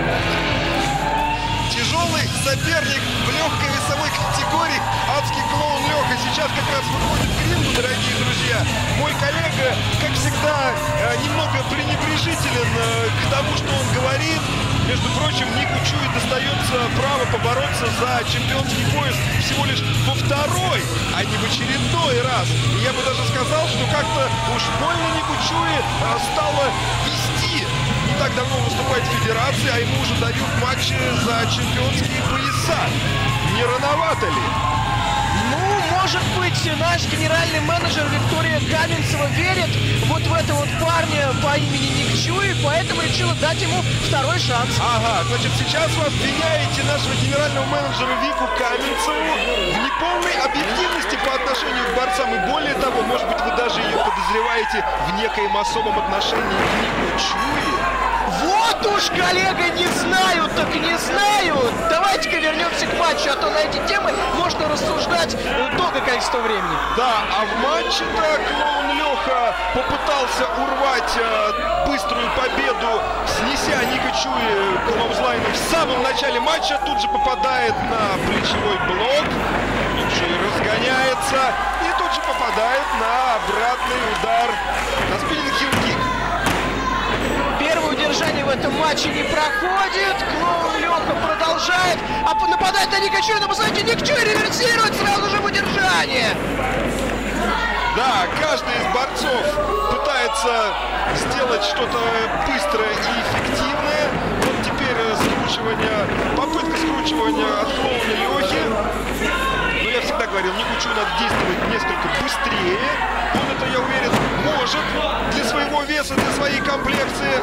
Тяжелый соперник в легкой весовой категории. Адский клоун Леха сейчас как раз выходит к рингу, дорогие друзья. Мой коллега, как всегда, немного пренебрежителен к тому, что он говорит. Между прочим, Нику Чуи достается право побороться за чемпионский пояс всего лишь во второй, а не в очередной раз. И я бы даже сказал, что как-то уж больно Нику Чуи стало вести. Не так давно выступает в федерации, а ему уже дают матчи за чемпионские пояса. Не рановато ли? Ну, может быть, наш генеральный менеджер Виктория Каменцева верит вот в этого вот парня по имени Ник Чуи, поэтому решила дать ему второй шанс. Ага, значит, сейчас вы обвиняете нашего генерального менеджера Вику Каменцеву в неполной объективности по отношению к борцам. И более того, может быть, вы даже ее подозреваете в некоем особом отношении к Нику Чуи. Вот уж, коллега, не знаю, так не знаю. Давайте-ка вернемся к матчу, а то на эти темы можно рассуждать долгое количество времени. Да, а в матче-то клоун Леха попытался урвать быструю победу, снеся Ника Чуи клоузлайном в самом начале матча. Тут же попадает на плечевой блок. Ник Чуи разгоняется и тут же попадает на обратный удар на спиннинг хил-кик. Первое удержание в этом матче не проходит. Клоун Леха продолжает. Нападает на Ника Чуи. Но посмотрите, Ник Чуи реверсирует сразу же в удержание. Да, каждый из борцов пытается сделать что-то быстрое и эффективное. Вот теперь попытка скручивания от клоуна Лехи. Но я всегда говорил, Нику Чуи надо действовать несколько быстрее. Он это, я уверен, может для своего веса, для своей комплекции.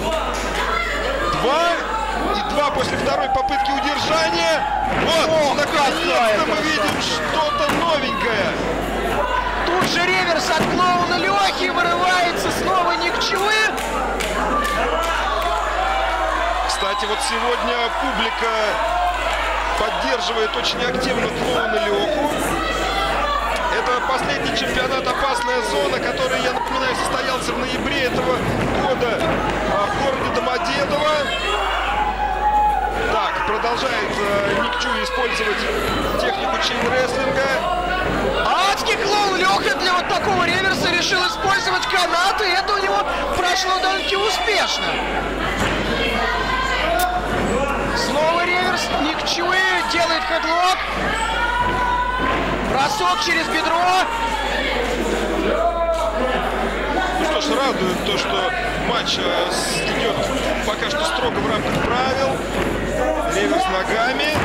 2 после второй попытки удержания. Вот, наконец-то мы видим что-то новенькое. Тут же реверс от клоуна Лехи. Вырывается снова Ник Чуи. Кстати, вот сегодня публика поддерживает очень активно клоуна Леху. Это последний чемпионат «Опасная зона», который, я напоминаю, состоялся в ноябре этого года в городе Домодедово. Так, продолжает Ник Чуи использовать технику чейн-рестлинга. Адский клоун Леха для вот такого реверса решил использовать канаты, и это у него прошло довольно-таки успешно. Снова реверс. Ник Чуи делает хедлок. Бросок через бедро. Ну что ж, радует то, что матч идет пока что строго в рамках правил. Реверс ногами.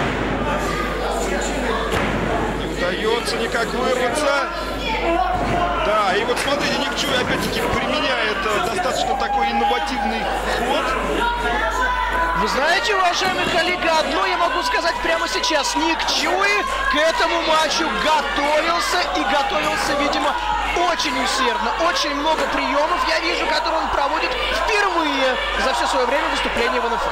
Не удается никак вырваться. Да, и вот смотрите, Ник Чуи опять-таки применяет достаточно такой инновативный ход. Вы знаете, уважаемый коллега, одно я могу сказать прямо сейчас. Ник Чуи к этому матчу готовился и готовился, видимо, очень усердно. Очень много приемов я вижу, которые он проводит впервые за все свое время выступления в НФЛ.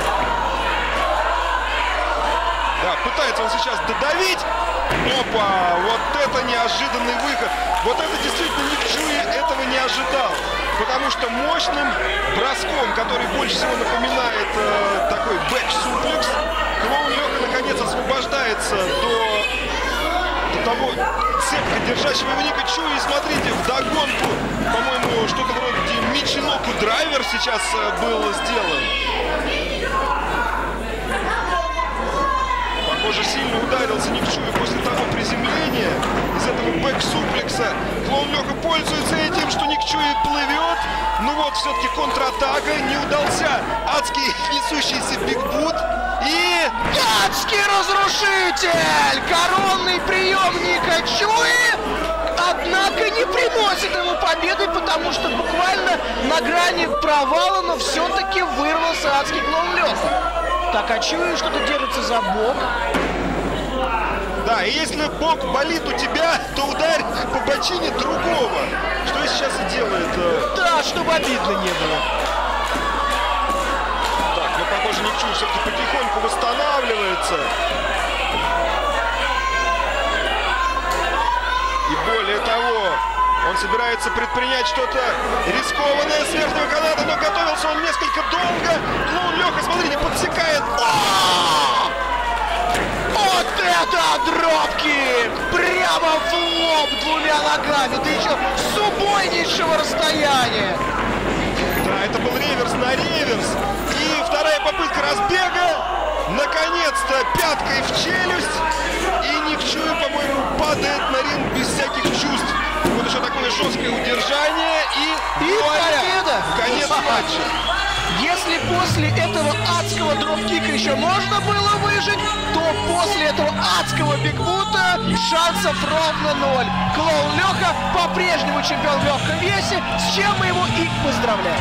Да, пытается он сейчас додавить. Опа, вот это неожиданный выход. Вот это действительно Ник Чуи этого не ожидал. Потому что мощным броском, который больше всего напоминает такой бэк-суплекс, клоун Леха наконец освобождается до того цепко держащего его Ника Чуи. И смотрите, вдогонку, по-моему, что-то вроде Мичиноку драйвер сейчас был сделан. Похоже, сильно ударился Ник Чуи после того приземления из этого бэк-суплекса. Клоун Леха пользуется этим, что Ник Чуи плывет, Ну вот, все-таки контратака. Не удался адский несущийся бигбут. И... Адский разрушитель! Коронный прием Ника Чуи, однако не приносит ему победы, потому что буквально на грани провала, но все-таки вырвался адский клоун Леха. Так, а Чуи что-то держится за бок. Да, и если бок болит у тебя, то ударь по бочине другого. Что сейчас и делает. Да, чтобы обидно не было. Так, ну похоже, Ник Чуи все-таки потихоньку восстанавливается. И более того, он собирается предпринять что-то рискованное с верхнего каната, но готовился он несколько долго. Клоун Леха, смотрите, подсекает. Вот это дропки! Прямо в лоб двумя ногами, да еще с убойнейшего расстояния. Да, это был реверс на реверс. И вторая попытка разбега. Наконец-то пяткой в челюсть. И Ник Чуи, по-моему, падает на ринг без всяких чувств. Вот еще такое жесткое удержание. И победа! Конец матча. Если после этого адского дропкика еще можно было выжить, то после этого адского бигбута шансов ровно 0. Клоун Леха по-прежнему чемпион в легком весе, с чем мы его и поздравляем.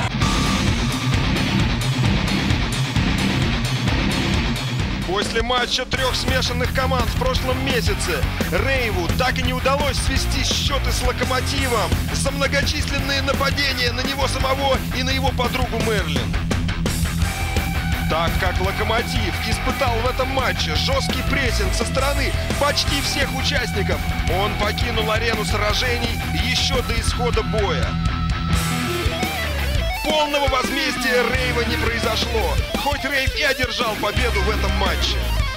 После матча трех смешанных команд в прошлом месяце Рейву так и не удалось свести счеты с Локомотивом за многочисленные нападения на него самого и на его подругу Мерлин. Так как Локомотив испытал в этом матче жесткий прессинг со стороны почти всех участников, он покинул арену сражений еще до исхода боя. Полного возмездия Рейва не произошло, хоть Рейв и одержал победу в этом матче.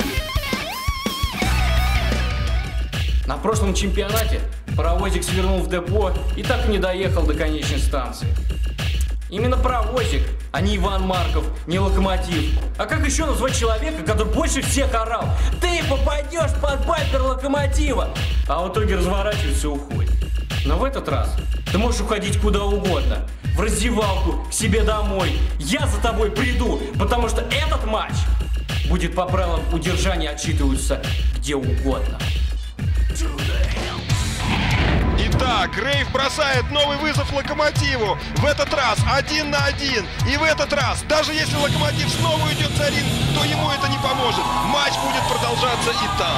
На прошлом чемпионате паровозик свернул в депо и так и не доехал до конечной станции. Именно паровозик, а не Иван Марков, не Локомотив. А как еще назвать человека, который больше всех орал: «Ты попадешь под бампер Локомотива!» А в итоге разворачивается и уходит. Но в этот раз ты можешь уходить куда угодно. В раздевалку, к себе домой. Я за тобой приду, потому что этот матч будет по правилам удержания отчитываться где угодно. Итак, Рейв бросает новый вызов Локомотиву. В этот раз 1 на 1. И в этот раз, даже если Локомотив снова уйдет за ринг, то ему это не поможет. Матч будет продолжаться и там.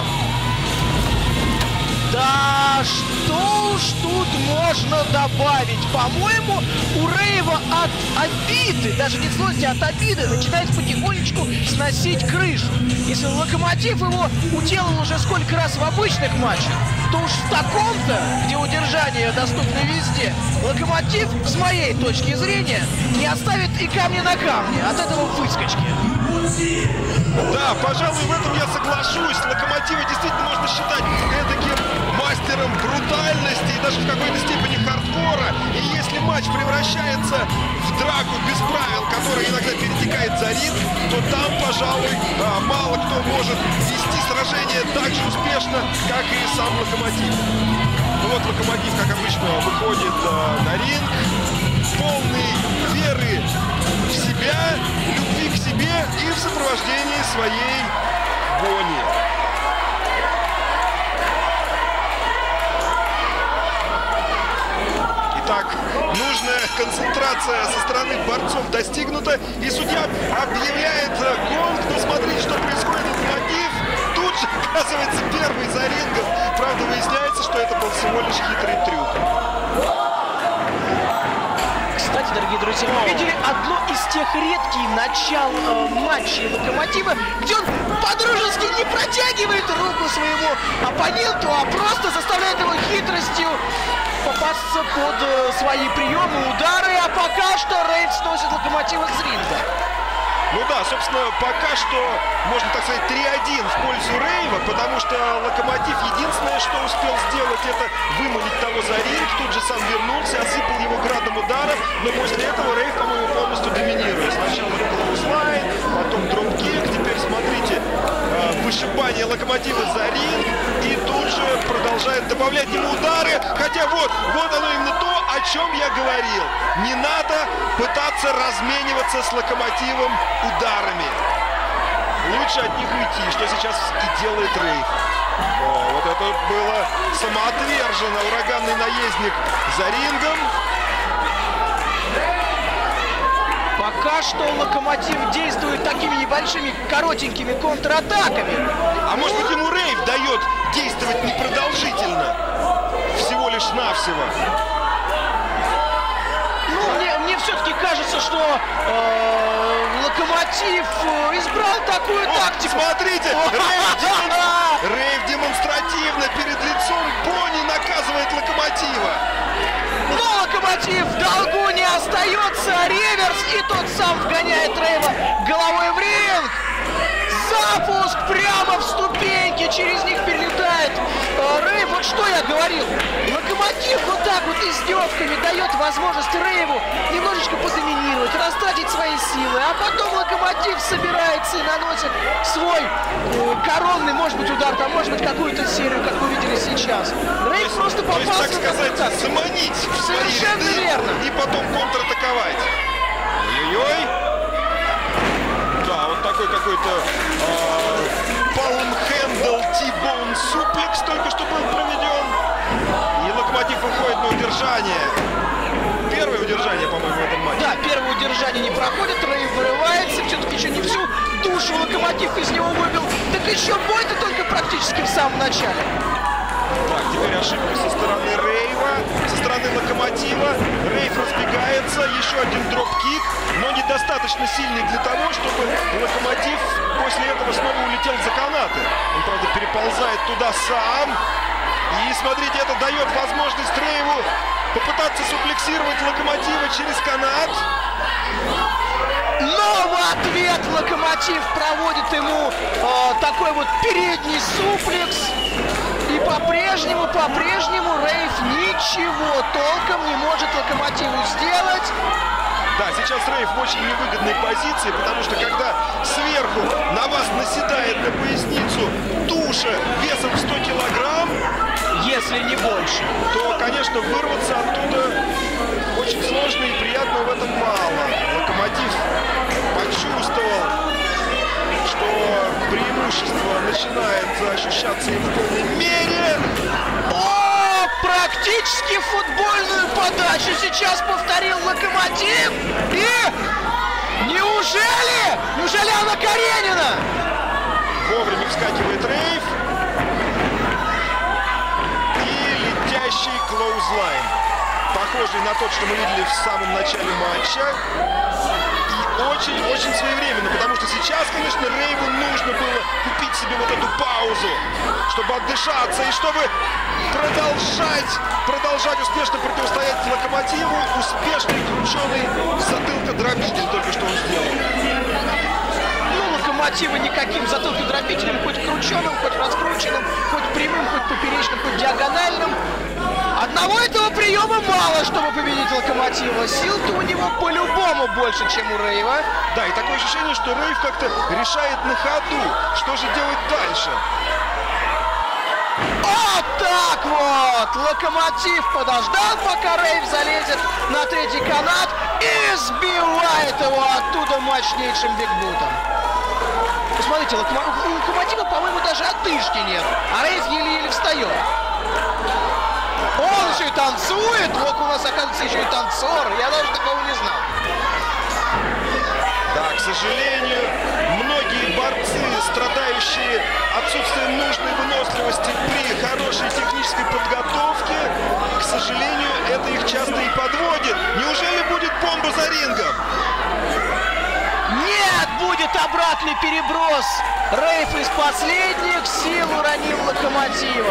Да, что уж тут можно добавить? По-моему, у Рейва от обиды, даже не злости, а от обиды начинает потихонечку сносить крышу. Если Локомотив его уделал уже сколько раз в обычных матчах, то уж в таком-то, где удержание доступно везде, Локомотив, с моей точки зрения, не оставит и камня на камне от этого выскочки. Да, пожалуй, в этом я соглашусь. Локомотива действительно можно считать таким мастером брутальности и даже в какой-то степени хардкора. И если матч превращается в драку без правил, которая иногда перетекает за ринг, то там, пожалуй, мало кто может вести сражение так же успешно, как и сам Локомотив. Ну вот Локомотив, как обычно, выходит на ринг, полный веры в себя, любви к себе и в сопровождении своей Бонни. Итак, нужная концентрация со стороны борцов достигнута, и судья объявляет гонг. Но смотрите, что происходит. Локомотив тут же оказывается первый за рингом. Правда, выясняется, что это был всего лишь хитрый трюк. Кстати, дорогие друзья, мы видели одно из тех редких начал матчей Локомотива, где он по-дружески не протягивает руку своему оппоненту, а просто заставляет его хитростью попасться под свои приемы, удары, а пока что Рейв сносит Локомотива с ринга. Ну да, собственно, пока что, можно так сказать, 3-1 в пользу Рейва, потому что Локомотив единственное, что успел сделать, это выманить того за ринг, тут же сам вернулся, осыпал его градом ударов, но после этого Рейв, по-моему, полностью доминирует. Сначала клоузлайн, потом дропкик, теперь смотрите, вышибание Локомотива за ринг, и тут же продолжает добавлять ему удары, хотя вот оно именно то, о чем я говорил. Не надо пытаться размениваться с Локомотивом ударами. Лучше от них уйти, что сейчас и делает Рейв. Вот это было самоотверженно. Ураганный наездник за рингом. Пока что Локомотив действует такими небольшими, коротенькими контратаками. А может быть, ему Рейв дает действовать непродолжительно? Всего лишь навсего. Ну, мне все-таки кажется, что Локомотив избрал такую тактику. Смотрите, Рейв демонстративно перед лицом Бонни наказывает Локомотива. Но Локомотив в долгу не остается. Реверс, и тот сам вгоняет Рейва головой в ринг. Запуск прямо в ступеньки, через них перелетает Рейв. Вот что я говорил. Локомотив вот так вот издевками дает возможность Рейву немножечко позаминировать, растратить свои силы. А потом Локомотив собирается и наносит свой коронный, может быть, удар, там, может быть, какую-то серию, как вы видели сейчас. Рейв просто попался. То есть, так сказать, заманить в свои совершенно ряды верно. И потом контратаковать. Ой-ой-ой. Да, вот такой какой-то палм-хендл T-bone суплекс только что был проведен. И Локомотив выходит на удержание. Первое удержание, по-моему, в этом матче. Да, первое удержание не проходит, Рейв вырывается, все-таки еще не всю душу Локомотив из него выбил. Так еще бой-то только практически в самом начале. Так, теперь ошибка со стороны Рейва, со стороны Локомотива. Рейв разбегается, еще один дроп-кик, но недостаточно сильный для того, чтобы Локомотив после этого снова улетел за канаты. Он, правда, переползает туда сам. И, смотрите, это дает возможность Рейву попытаться суплексировать Локомотива через канат. Но в ответ Локомотив проводит ему такой вот передний суплекс. И по-прежнему Рейв ничего толком не может Локомотиву сделать. Да, сейчас Рейв в очень невыгодной позиции, потому что когда сверху на вас наседает на поясницу туша весом в 100 килограмм, если не больше, то, конечно, вырваться оттуда очень сложно и приятного в этом мало. Локомотив почувствовал, что преимущество начинает ощущаться им в полной мере. О, практически футбольную подачу сейчас повторил Локомотив. И неужели Анна Каренина? Вовремя вскакивает Рейв. И летящий клоузлайн. Похожий на тот, что мы видели в самом начале матча. И очень-очень своевременно, потому что сейчас, конечно, Рейву нужно было купить себе вот эту паузу, чтобы отдышаться и чтобы продолжать успешно противостоять Локомотиву. Успешный крученый затылка-дробитель только что он сделал. Ну, Локомотива никаким затылкодробителем, хоть крученым, хоть раскрученным, хоть прямым, хоть поперечным, хоть диагональным. Одного этого приема мало, чтобы победить Локомотива. Сил-то у него по-любому больше, чем у Рейва. Да, и такое ощущение, что Рейв как-то решает на ходу, что же делать дальше. Вот так вот! Локомотив подождал, пока Рейв залезет на третий канат и сбивает его оттуда мощнейшим бигбутом. Посмотрите, у Локомотива, по-моему, даже отдышки нет, а Рейв еле-еле встает. Он еще и танцует! Вот у нас, оказывается, еще и танцор. Я даже такого не знал. Да, к сожалению, многие борцы, страдающие отсутствием нужной выносливости при хорошей технической подготовке, к сожалению, это их часто и подводит. Неужели будет бомба за рингом? Нет, будет обратный переброс. Рейв из последних сил уронил Локомотива.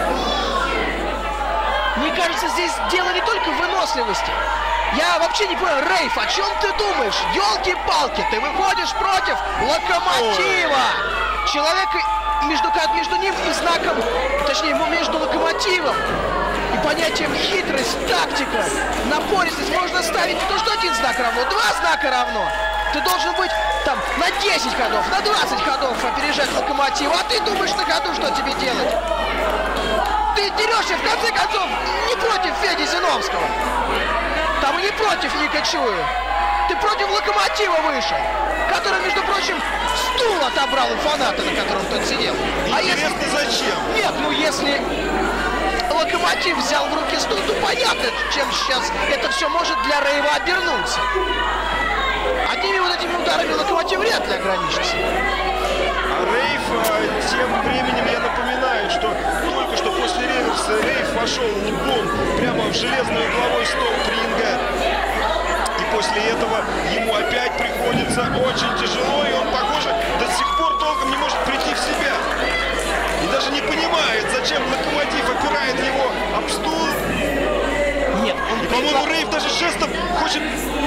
Мне кажется, здесь дело не только в выносливости. Я вообще не понял, Рейв, о чем ты думаешь? Ёлки-палки, ты выходишь против Локомотива. Человек между ним и знаком, точнее, между Локомотивом и понятием хитрость, тактика, напористость можно ставить не то, что один знак равно, два знака равно. Ты должен быть там на 10 ходов, на 20 ходов опережать Локомотив, а ты думаешь на ходу, что тебе делать? ты дерешься, в конце концов, не против Феди Зиновского. Там и не против Ника Чуя. Ты против Локомотива вышел, который, между прочим, стул отобрал у фаната, на котором тот сидел. Интересно, зачем? Нет, ну если Локомотив взял в руки стул, то понятно, чем сейчас это все может для Рейва обернуться. Одними вот этими ударами Локомотив вряд ли ограничится. А Рейв, тем временем, я напоминаю, что только что после реверса Рейв вошел лбом прямо в железный угловой столб ринга. И после этого ему опять приходится очень тяжело, и он, похоже, до сих пор толком не может прийти в себя. И даже не понимает, зачем Локомотив опирает его об стул. Нет, он... И, по-моему, Рейв даже жестом хочет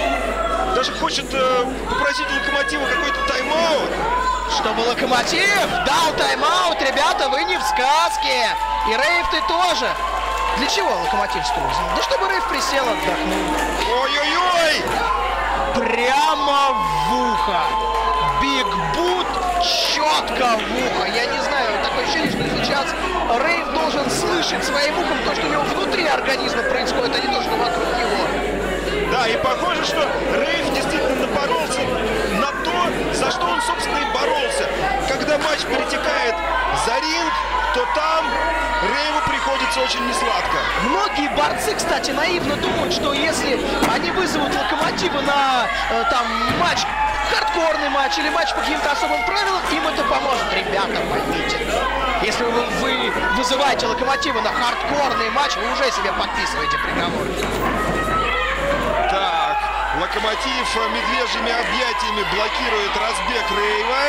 попросить Локомотива какой-то тайм-аут. Чтобы Локомотив дал тайм-аут, ребята, вы не в сказке. И Рейв, ты тоже. Для чего Локомотив стул взял? Да чтобы Рейв присел, отдохнул. Ой-ой-ой! Прямо в ухо. Биг Бут четко в ухо. Я не знаю, такое ощущение, что сейчас Рейв должен слышать своим ухом то, что у него внутри организма происходит, а не то, что вокруг него. Да, и похоже, что Рейв действительно напоролся на то, за что он, собственно, и боролся. Когда матч перетекает за ринг, то там Рейву приходится очень несладко. Многие борцы, кстати, наивно думают, что если они вызовут Локомотива на матч, хардкорный матч или матч по каким-то особым правилам, им это поможет. Ребята, поймите, если вы вызываете Локомотива на хардкорный матч, вы уже себе подписываете приговор. Так, Локомотив медвежьими объятиями блокирует разбег Рейва.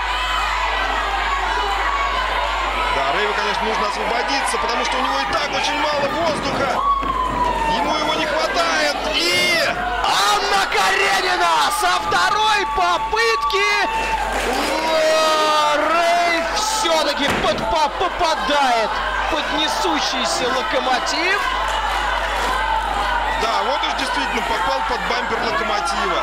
Да, Рейву, конечно, нужно освободиться, потому что у него и так очень мало воздуха. Ему его не хватает. И... Анна Каренина со второй попытки. Рейв все-таки попадает под несущийся Локомотив. Да, вот уж действительно попал под бампер Локомотива.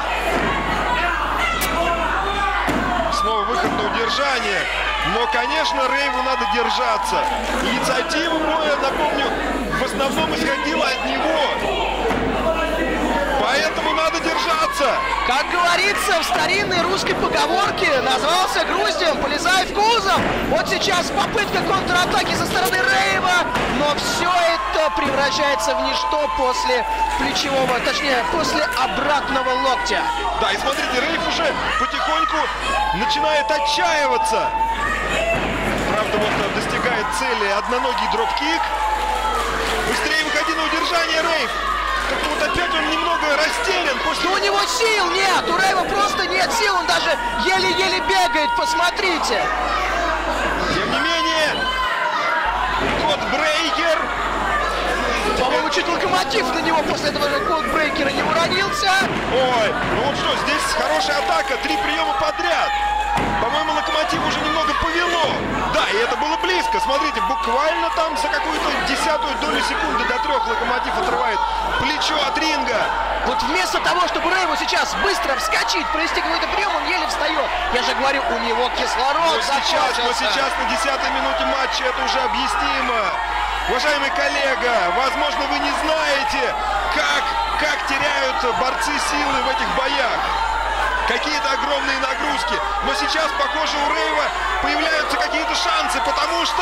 Снова выход на удержание. Но, конечно, Рейву надо держаться. Инициатива боя, напомню, в основном исходила от него. Поэтому надо держаться. Как говорится в старинной русской поговорке, назвался груздем, полезай в кузов. Вот сейчас попытка контратаки со стороны Рейва, но все это превращается в ничто после плечевого, точнее, после обратного локтя. Да, и смотрите, Рейв уже потихоньку начинает отчаиваться. Правда, вот достигает цели одноногий дропкик. Быстрее выходи на удержание, Рейв. Как-то вот опять он немного растерян после... У него сил нет, у Рейва просто нет сил, он даже еле-еле бегает, посмотрите. Тем не менее, кодбрейкер. По-моему, чуть Локомотив на него после этого же кодбрейкера не уронился. Ой, ну вот что, здесь хорошая атака, 3 приема подряд. По-моему, Локомотив уже немного повело. Да, и это было близко. Смотрите, буквально там за какую-то 10-ую долю секунды до 3 Локомотив отрывает плечо от ринга. Вот вместо того, чтобы Рейву сейчас быстро вскочить, провести какой-то прием, он еле встает. Я же говорю, у него кислород закончился. Но сейчас на 10-й минуте матча это уже объяснимо. Уважаемый коллега, возможно, вы не знаете, как теряют борцы силы в этих боях. Какие-то огромные нагрузки. Но сейчас, похоже, у Рейва появляются какие-то шансы, потому что...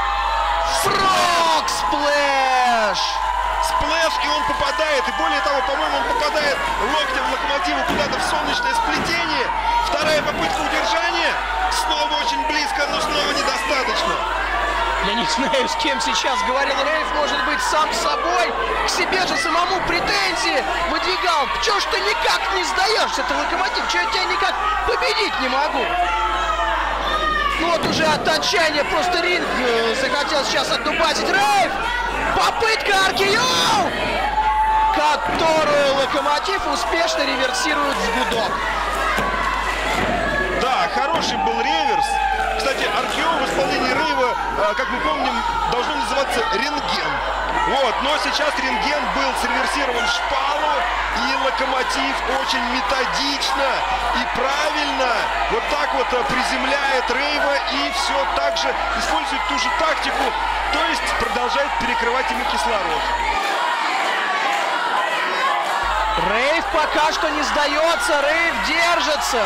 Фрог сплэш! Сплэш, и он попадает. И более того, по-моему, он попадает локтем Локомотива куда-то в солнечное сплетение. Вторая попытка удержания. Снова очень близко, но снова недостаточно. Я не знаю, с кем сейчас говорил Рейв, может быть, сам с собой, к себе же самому претензии выдвигал. Чё ж ты никак не сдаешься, ты Локомотив, чё я тебя никак победить не могу? Ну вот уже от отчаяния просто ринг захотел сейчас отдубасить Рейв. Попытка RKO, которую Локомотив успешно реверсирует в гудок. Да, хороший был реверс. Кстати, RKO в исполнении Рейва, как мы помним, должно называться рентген. Вот, но сейчас рентген был среверсирован в шпалу, и Локомотив очень методично и правильно вот так вот приземляет Рейва и все так же использует ту же тактику, то есть продолжает перекрывать ему кислород. Рейв пока что не сдается, Рейв держится.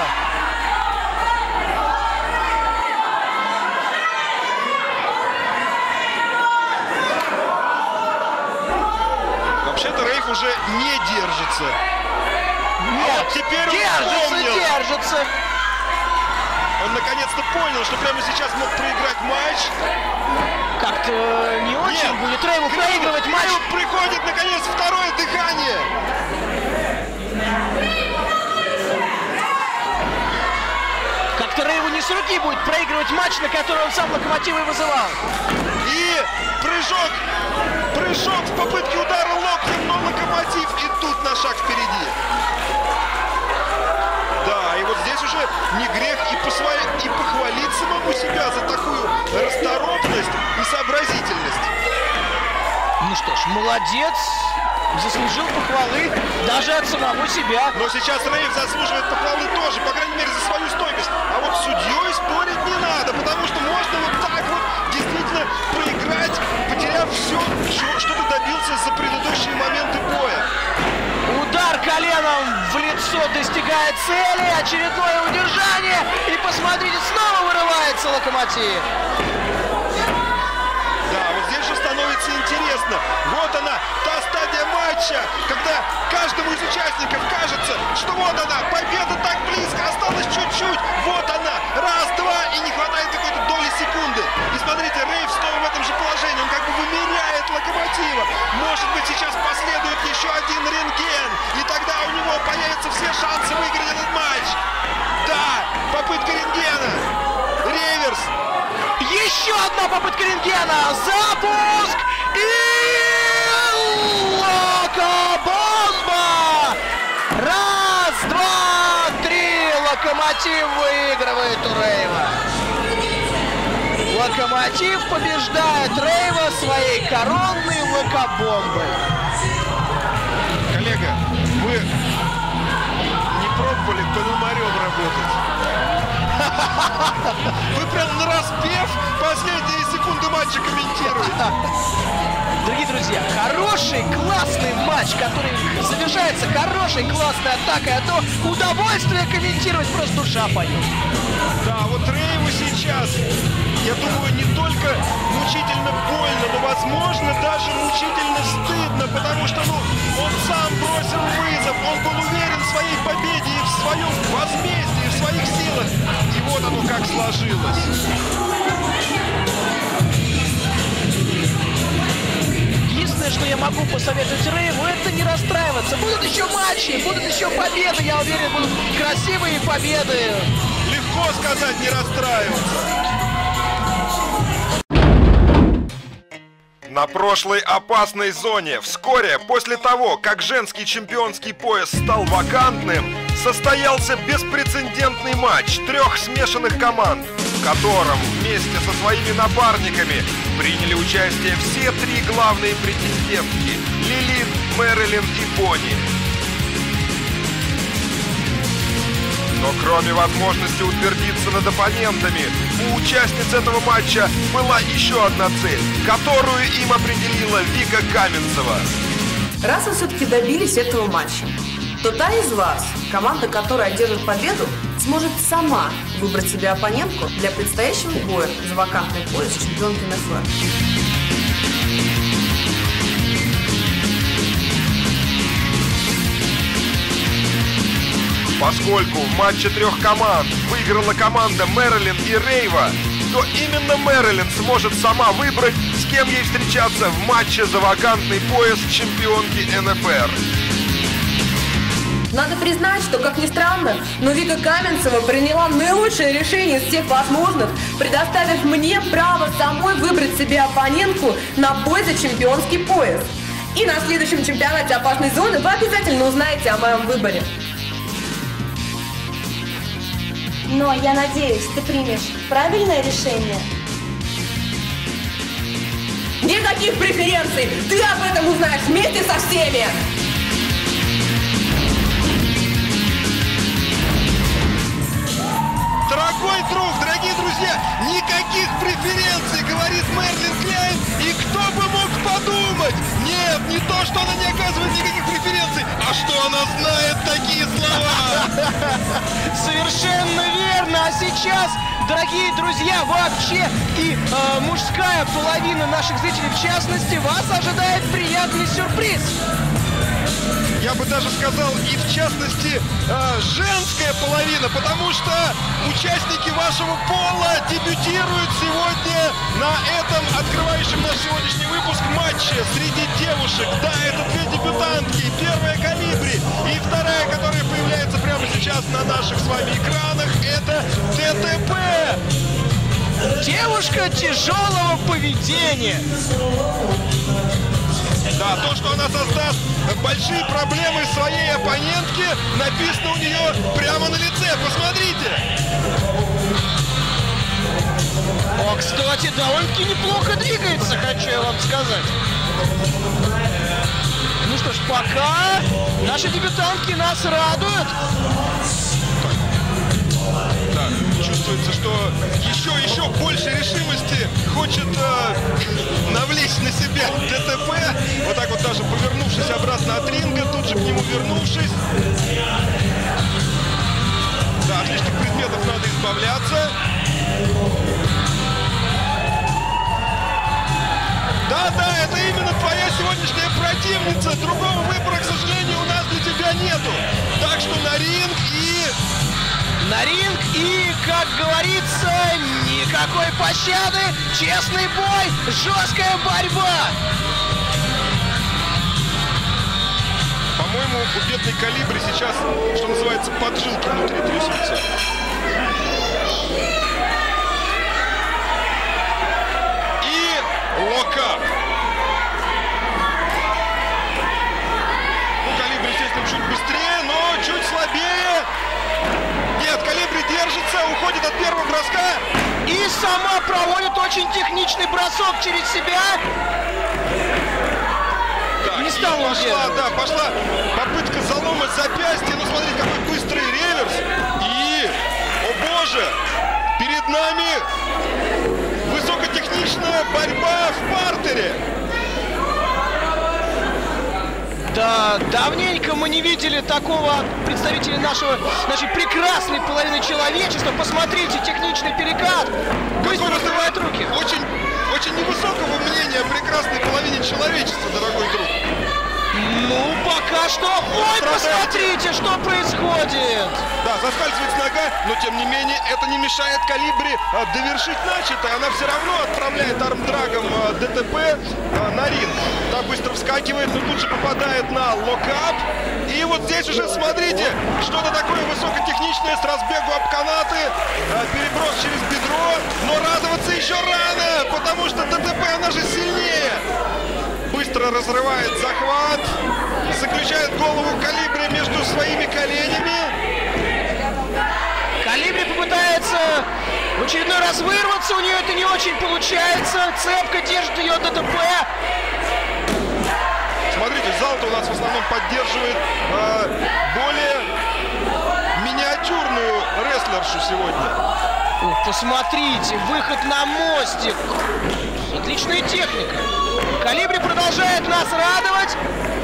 Вообще-то Рейв уже не держится. Нет, а вот теперь он держится. Он наконец-то понял, что прямо сейчас мог проиграть матч. Как-то не очень будет Рейву проигрывать матч. Рейву приходит наконец второе дыхание. Как-то Рейву не с руки будет проигрывать матч, на который он сам Локомотив и вызывал. И прыжок в попытке удара локтем, но Локомотив и тут на шаг впереди. Да, и вот здесь уже не грех и похвалить самому себя за такую расторопность и сообразительность. Ну что ж, молодец. Заслужил похвалы даже от самого себя. Но сейчас Рейв заслуживает похвалы тоже, по крайней мере, за свою стойкость. А вот с судьей спорить не надо, потому что можно вот так вот действительно проиграть, потеряв все, что ты добился за предыдущие моменты боя. Удар коленом в лицо достигает цели, очередное удержание, и посмотрите, снова вырывается Локомотив. Да, вот здесь же становится интересно. Вот она, та стадия матча, когда каждому из участников кажется, что вот она, победа так близко, осталось чуть-чуть. Вот она, раз, два, и не хватает какой-то доли секунды. И смотрите, Рейв снова в этом же положении, он как бы вымеряет Локомотива. Может быть, сейчас последует еще один рентген, и тогда у него появятся все шансы выиграть этот матч. Да, попытка рентгена. Реверс. Еще одна попытка рентгена. Запуск. И Локобомба. Раз, два, три. Локомотив выигрывает у Рейва. Локомотив побеждает Рейва своей коронной локобомбой. Коллега, вы не пробовали Пономарем работать? Вы прям нараспев последние секунды матча комментируете. Дорогие друзья, хороший, классный матч, который завершается хорошей, классной атакой, а то удовольствие комментировать просто душа поет. Да, вот Рейву сейчас, я думаю, не только мучительно больно, но, возможно, даже мучительно стыдно, потому что, он сам бросил вызов, он был уверен в своей победе и в своем возмездии, в своих силах. И вот оно как сложилось. Единственное, что я могу посоветовать Рейву, это не расстраиваться. Будут еще матчи, будут еще победы, я уверен, будут красивые победы. Легко сказать, не расстраиваться. На прошлой опасной зоне, вскоре после того, как женский чемпионский пояс стал вакантным, состоялся беспрецедентный матч трех смешанных команд, в котором вместе со своими напарниками приняли участие все три главные претендентки – Лилит, Мэрилин и Бонни. Но кроме возможности утвердиться над оппонентами, у участниц этого матча была еще одна цель, которую им определила Вика Каменцева. Раз вы все-таки добились этого матча, то та из вас, команда которая одержит победу, сможет сама выбрать себе оппонентку для предстоящего боя за вакантный пояс чемпионки НФР. Поскольку в матче трех команд выиграла команда Мэрилин и Рейва, то именно Мэрилин сможет сама выбрать, с кем ей встречаться в матче за вакантный пояс чемпионки НФР. Надо признать, что, как ни странно, но Вика Каменцева приняла наилучшее решение из всех возможных, предоставив мне право самой выбрать себе оппонентку на бой за чемпионский пояс. И на следующем чемпионате опасной зоны вы обязательно узнаете о моем выборе. Но я надеюсь, ты примешь правильное решение. Никаких преференций! Ты об этом узнаешь вместе со всеми! что она не оказывает никаких преференций. А что она знает такие слова? Совершенно верно. А сейчас, дорогие друзья, вообще и мужская половина наших зрителей, в частности, вас ожидает приятный сюрприз. Я бы даже сказал, и в частности, женская половина, потому что участники вашего пола дебютируют сегодня на этом открывающем наш сегодняшний выпуск матче среди девушек. Да, это две дебютантки. Первая Колибри и вторая, которая появляется прямо сейчас на наших с вами экранах, это ДТП. Девушка тяжелого поведения. Да, то, что она создаст большие проблемы своей оппонентке, написано у нее прямо на лице. Посмотрите. О, кстати, довольно-таки неплохо двигается, хочу я вам сказать. Ну что ж, пока наши дебютантки нас радуют. Да, чувствуется, что еще больше решимости хочет навлечь на себя ДТП. Вот так вот даже повернувшись обратно от ринга, тут же к нему вернувшись. Да, от лишних предметов надо избавляться. Да, это именно твоя сегодняшняя противница. Другого выбора, к сожалению, у нас для тебя нету. Так что на ринг и, как говорится, никакой пощады, честный бой, жесткая борьба. По-моему, у бедной Колибри сейчас, что называется, поджилки внутри трясутся. И локап. Ну, Колибри, естественно, чуть быстрее, но чуть слабее. Нет, Колибри держится, уходит от первого броска. И сама проводит очень техничный бросок через себя. Так, не стала пошла попытка залома запястья. Ну, смотрите, какой быстрый реверс. И, о боже, перед нами высокотехничная борьба в партере. Да, давненько мы не видели такого представителя нашей прекрасной половины человечества. Посмотрите, техничный перекат. Быстро раздувает руки. Очень невысокого мнения о прекрасной половине человечества, дорогой друг. Ну, пока что... Ой, посмотрите, что происходит! Да, заскальзывается нога, но тем не менее это не мешает Колибри довершить начатое. Она все равно отправляет армдрагом ДТП на ринг. Та быстро вскакивает, но тут же попадает на локап. И вот здесь уже, смотрите, что-то такое высокотехничное с разбегу об канаты. Переброс через бедро, но радоваться еще рано, потому что ДТП, она же сильнее. Быстро разрывает захват, заключает голову Колибри между своими коленями. Колибри попытается в очередной раз вырваться, у нее это не очень получается. Цепко держит ее ДТП. Смотрите, зал-то у нас в основном поддерживает более миниатюрную рестлершу сегодня. Посмотрите, выход на мостик. Отличная техника. Колибри продолжает нас радовать.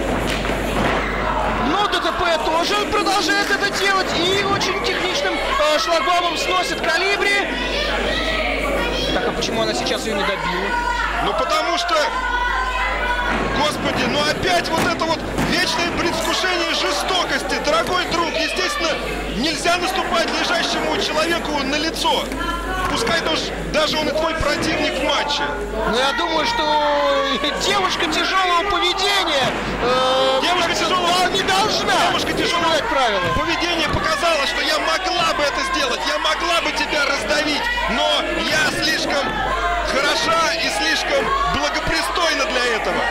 Но ДТП тоже продолжает это делать. И очень техничным шлагбаумом сносит Колибри. Так, а почему она сейчас ее не добила? Ну, потому что... Господи, ну опять вот это вот вечное предвкушение жестокости. Дорогой друг, естественно, нельзя наступать лежащему человеку на лицо. Пускай даже он и твой противник в матче. Но я думаю, что девушка тяжелого поведения девушка тяжелого не должна. Девушка тяжелого поведения показала, что я могла бы это сделать. Я могла бы тебя раздавить. Но я слишком хороша и слишком благопристойна для этого.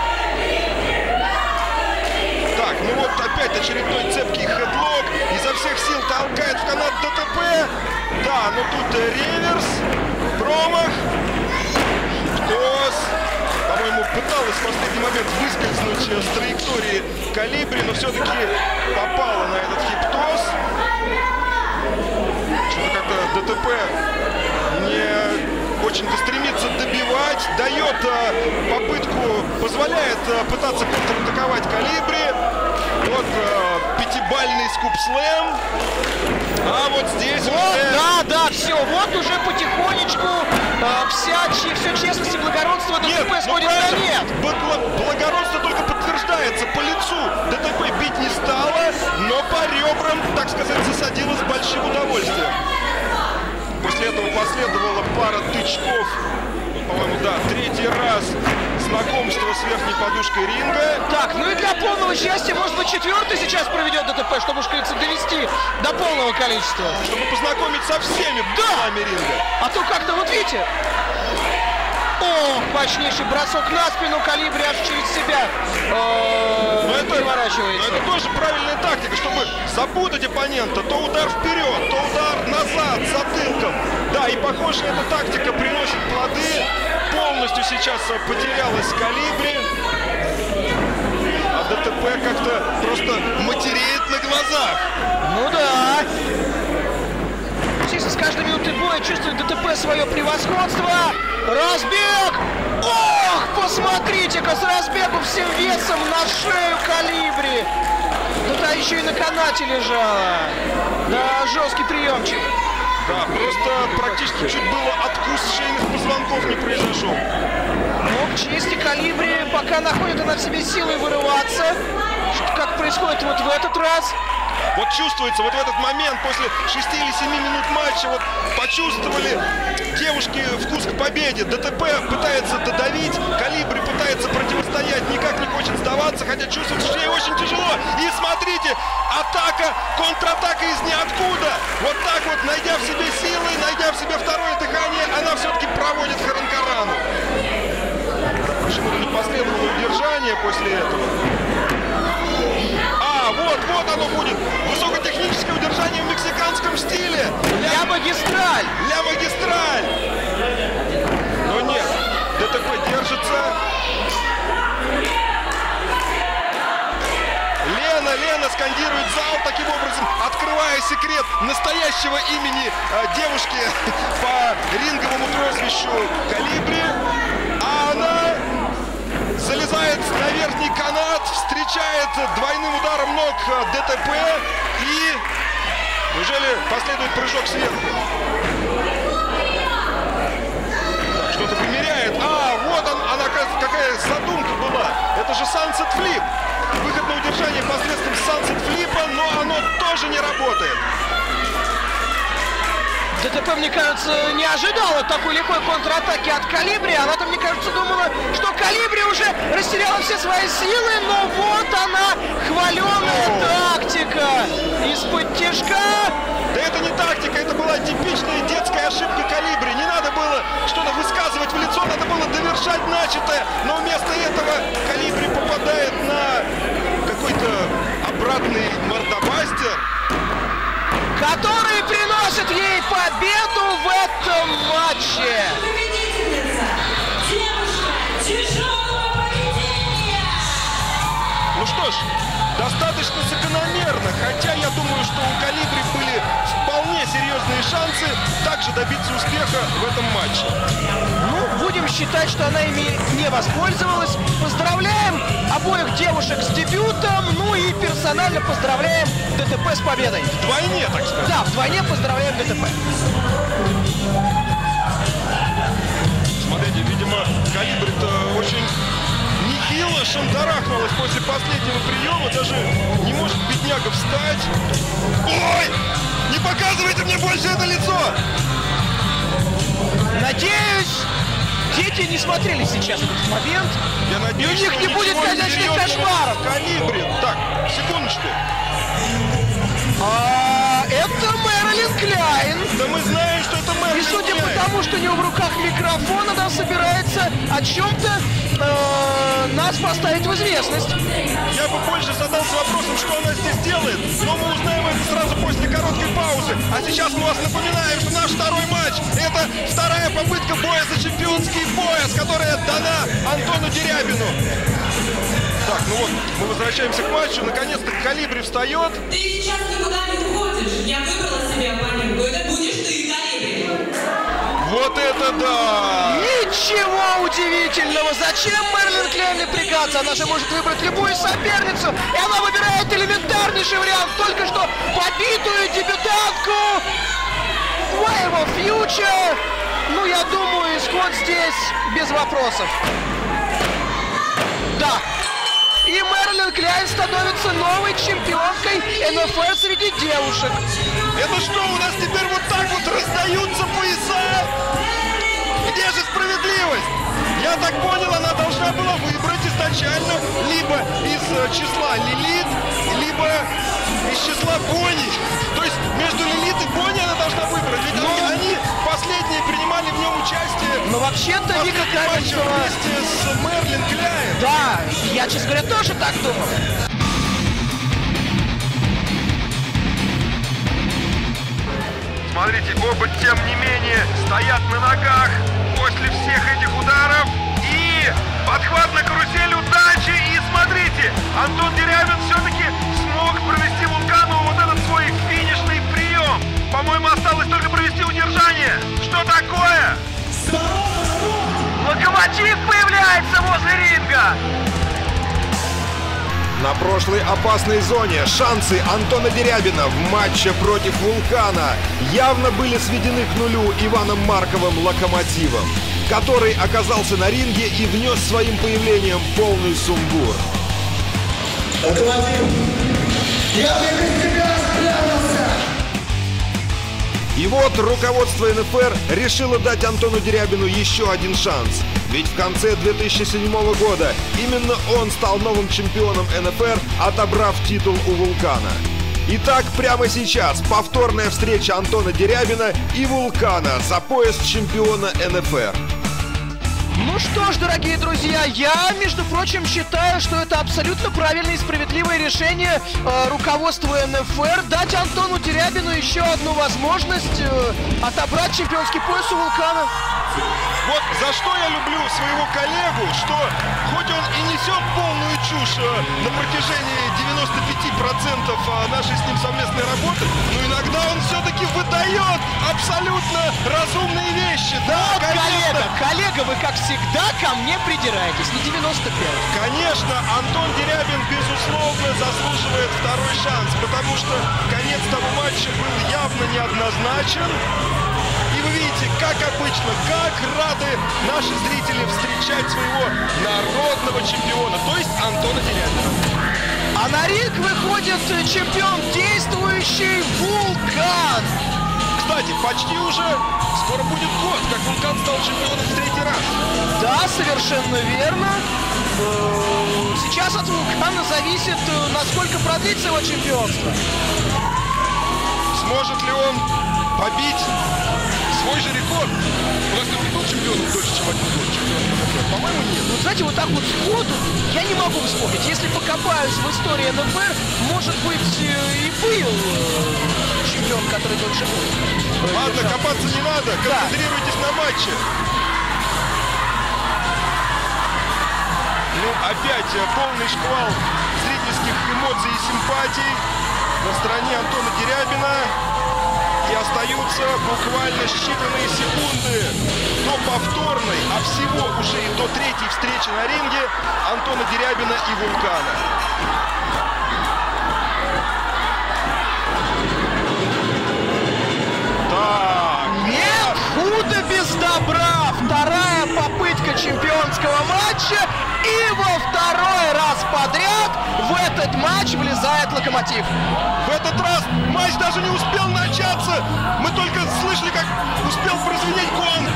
Так, ну вот опять очередной цепкий хедлок. Изо всех сил толкает в канат ДТП. Да, но тут реверс, промах. Хиптос. По-моему, пыталась в последний момент выскользнуть с траектории Колибри, но все-таки попала на этот Хиптос. Что-то как-то ДТП не очень-то стремится добивать, дает попытку, позволяет пытаться контратаковать Колибри. Вот пятибалльный скуп-слэм. А вот здесь вот, уже... да, все, вот уже потихонечку все честность и благородство ДТП сходит на нет. Благородство только подтверждается по лицу. ДТП бить не стало, но по ребрам, так сказать, засадила с большим удовольствием. После этого последовала пара тычков. По-моему, да, третий раз знакомство с верхней подушкой ринга. Так, ну и для полного счастья, может быть, четвертый сейчас проведет ДТП, чтобы, уж кажется, довести до полного количества. Чтобы познакомить со всеми углами ринга. А то как-то, вот видите, мощнейший бросок на спину, Колибри аж через себя переворачивается. Это тоже правильная тактика, чтобы запутать оппонента. То удар вперед, то удар назад, затылком. Да, и похоже, эта тактика приносит плоды. Полностью сейчас потерялась Колибри. А ДТП как-то просто матереет на глазах. Ну да. С каждой минутой боя чувствует ДТП свое превосходство. Разбег! Ох, посмотрите-ка, с разбегу всем весом на шею Колибри. Да еще и на канате лежала. Да, жесткий приемчик. Да, просто практически чуть было откус шейных позвонков не произошел. Ну, к чести Колибри, пока находит она в себе силы вырываться. Как происходит вот в этот раз. Вот чувствуется, вот в этот момент, после 6 или 7 минут матча, вот почувствовали девушки вкус к победе. ДТП пытается додавить, Колибри пытается противостоять, никак не хочет сдаваться, хотя чувствуется, что ей очень тяжело. И смотрите, атака, контратака из ниоткуда. Вот так вот, найдя в себе силы, найдя в себе второе дыхание, она все-таки проводит Харанкарану. Почему-то не последовало удержание после этого. Вот оно будет. Высокотехническое удержание в мексиканском стиле. Ля-магистраль. Ля-магистраль. Но нет, ДТП держится. Лена скандирует зал, таким образом открывая секрет настоящего имени девушки по ринговому прозвищу Колибри. А она залезает на верхний канат, встречает двойным ударом ног ДТП и неужели последует прыжок сверху? Что-то примеряет. Вот она, какая задумка была. Это же Sunset Flip. Выход на удержание посредством Sunset Flip'а, но оно тоже не работает. ДТП, мне кажется, не ожидала такой легкой контратаки от Колибри. Она-то, мне кажется, думала, что Колибри уже растеряла все свои силы, но вот она, хваленая тактика из-под тяжка. Да это не тактика, это была типичная детская ошибка Колибри. Не надо было что-то высказывать в лицо, надо было довершать начатое. Но вместо этого Колибри попадает на какой-то обратный мордобастер, который приносит ей победу в этом матче. Победительница, девушка тяжелого поведения. Ну что ж, достаточно закономерно, хотя я думаю, что у Колибри были вполне серьезные шансы также добиться успеха в этом матче. Ну, будем считать, что она ими не воспользовалась. Поздравляем обоих девушек с дебютом, ну и персонально поздравляем ДТП с победой. Вдвойне, так сказать. Да, вдвойне поздравляем ДТП. Смотрите, видимо, Колибри-то очень нехило шандарахнулась после последнего приема, даже не может бедняга встать. Ой! Не показывайте мне больше это лицо! Надеюсь, дети не смотрели сейчас этот момент. Я надеюсь, и у них не будет конечных кошмаров. Колибри. Так, секундочку. Это Мэрилин Кляйн. Да мы знаем, что это Мэрилин Кляйн. И судя по тому, что у него в руках микрофон, она собирается о чем-то нас поставить в известность. Я бы больше задался вопросом, что она здесь делает, но мы узнаем это сразу после короткой паузы. А сейчас мы вас напоминаем, что наш второй матч — это вторая попытка боя за чемпионский пояс, которая дана Антону Дерябину. Так, ну вот, мы возвращаемся к матчу. Наконец-то Колибри встает. Ты сейчас никуда не уходишь. Я выбрала себе оппонентку. Это будешь ты, Колибри. Вот это да! Ничего удивительного! Зачем Мэрилин Кляйн напрягаться? Она же может выбрать любую соперницу, и она выбирает элементарнейший вариант. Только что побитую дебютантку Wave of Future. Ну, я думаю, исход здесь без вопросов. Да. И Мэрилин Кляйн становится новой чемпионкой НФЛ среди девушек. Это что, у нас теперь вот так вот раздаются пояса? Где же справедливость? Я так понял, она должна была выбрать изначально либо из числа Лилит, либо из числа Бонни. То есть между Лилит и Бонни она должна выбрать. Ведь они последние принимали в нем участие. Но вообще-то Вика Каменцева вместе с Мэрилин Кляйн. Да, я, честно говоря, тоже так думал. Смотрите, оба, тем не менее, стоят на ногах после всех этих ударов. И подхват на карусель, удачи. И смотрите, Антон Дерябин все-таки смог провести Вулкану вот этот свой финишный прием. По-моему, осталось только провести удержание. Что такое? Локомотив появляется возле ринга. На прошлой опасной зоне шансы Антона Дерябина в матче против Вулкана явно были сведены к нулю Иваном Марковым Локомотивом, который оказался на ринге и внес своим появлением полный сумбур. Локомотив, я без тебя спрятался! И вот руководство НФР решило дать Антону Дерябину еще один шанс. Ведь в конце 2007 года именно он стал новым чемпионом НФР, отобрав титул у Вулкана. Итак, прямо сейчас повторная встреча Антона Дерябина и Вулкана за пояс чемпиона НФР. Ну что ж, дорогие друзья, я, между прочим, считаю, что это абсолютно правильное и справедливое решение руководства НФР дать Антону Дерябину еще одну возможность отобрать чемпионский пояс у Вулкана. Вот за что я люблю своего коллегу, что хоть он и несет полную чушь на протяжении 95% нашей с ним совместной работы, но иногда он все-таки выдает абсолютно разумные вещи. Да, вот, конечно. Коллега, вы как всегда ко мне придираетесь, не 95. Конечно, Антон Дерябин, безусловно, заслуживает второй шанс, потому что конец того матча был явно неоднозначен. И вы видите, как обычно, как рады наши зрители встречать своего народного чемпиона, то есть Антона Дерябина. А на ринг выходит чемпион действующий Вулкан. Кстати, почти уже скоро будет год, как Вулкан стал чемпионом в третий раз. Да, совершенно верно. Сейчас от Вулкана зависит, насколько продлится его чемпионство. Сможет ли он побить свой же рекорд? У нас тут не был чемпион дольше, чем один год. По-моему, нет. Ну, знаете, вот так вот сходу я не могу вспомнить. Если покопаюсь в истории НФР, может быть, и был чемпион, который дольше будет. Ладно, копаться не надо. Концентрируйтесь на матче. Ну, опять полный шквал зрительских эмоций и симпатий на стороне Антона Дерябина. И остаются буквально считанные секунды до повторной, а всего уже и до третьей встречи на ринге Антона Дерябина и Вулкана. Так. Нет худа без добра. Вторая попытка чемпионского матча. И во второй раз подряд в этот матч влезает Локомотив. В этот раз матч даже не успел начаться. Мы только слышали, как успел прозвенеть гонг.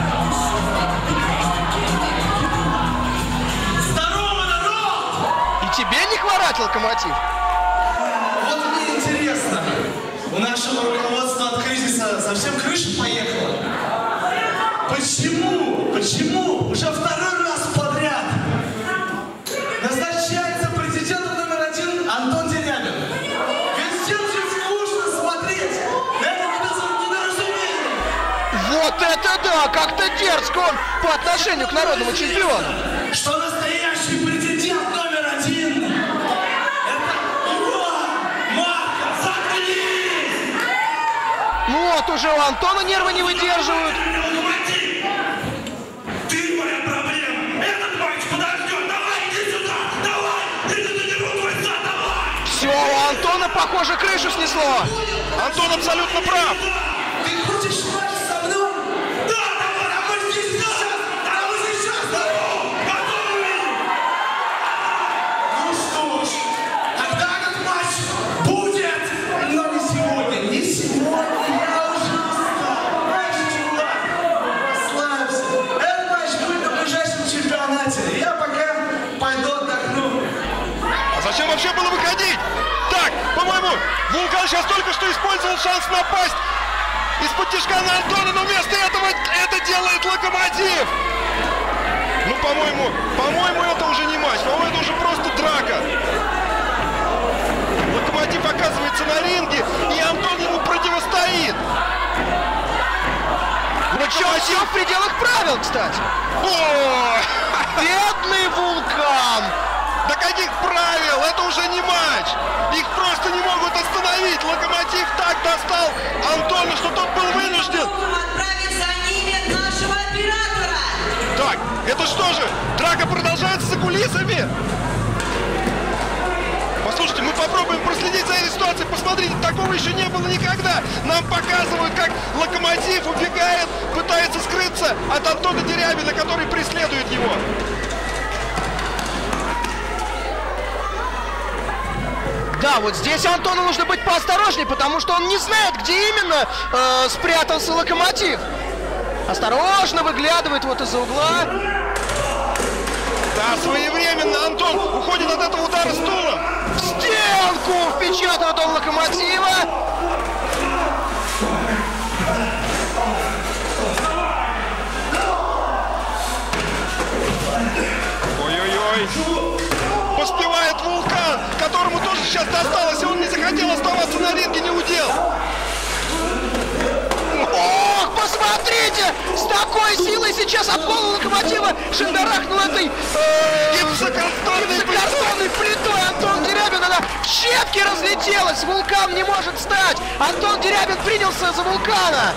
Здорово, народ! И тебе не хворать, Локомотив? Вот мне интересно, у нашего руководства от кризиса совсем крыша поехала. Почему? Почему? Уже второй раз подряд назначается президентом номер 1 Антон Дерябин. Ведь всем же скучно смотреть. Это недоразумение. Вот это да! Как-то дерзко он по отношению к народному чемпиону. Что настоящий президент номер 1 это Иван Марков. Заткнись! Ну вот уже у Антона нервы не выдерживают. Локомотив! похоже, крышу снесло. Антон абсолютно прав. Ты хочешь матч со мной? Да, давай здесь сейчас! Давай сейчас! Готовы! Ну что ж, тогда этот матч будет! Но не сегодня, не сегодня, я уже устал. Знаешь, чувак, расслабься. Этот матч будет на ближайшем чемпионате. Я пока пойду отдохну. А зачем вообще было выходить? Так, по-моему, Вулкан сейчас только что использовал шанс напасть из-под тишка на Антона, но вместо этого это делает Локомотив. Ну, по-моему, это уже не матч, по-моему, это уже просто драка. Локомотив оказывается на ринге, и Антон ему противостоит. Причем все в пределах правил, кстати. О, Бедный Вулкан. до каких правил? Это уже не матч. Их просто не могут остановить. Локомотив так достал Антона, что тот был вынужден. Отправить за ними нашего оператора. Так, это что же? Драка продолжается за кулисами? Послушайте, мы попробуем проследить за этой ситуацией. Посмотрите, такого еще не было никогда. Нам показывают, как Локомотив убегает, пытается скрыться от Антона Дерябина, который преследует его. Да, вот здесь Антону нужно быть поосторожнее, потому что он не знает, где именно спрятался Локомотив. Осторожно выглядывает вот из-за угла. Да, своевременно Антон уходит от этого удара стулом. В стенку впечатывает он Локомотива. Ой-ой-ой. Поспевает Вулкан, которому тоже сейчас досталось, и он не захотел оставаться на ринге, не удел. Ох, посмотрите! С такой силой сейчас об голову Локомотива шандарахнул этой гипсокартонной плитой Антон Дерябин. Она в щепки разлетелась. Вулкан не может встать. Антон Дерябин принялся за Вулкана.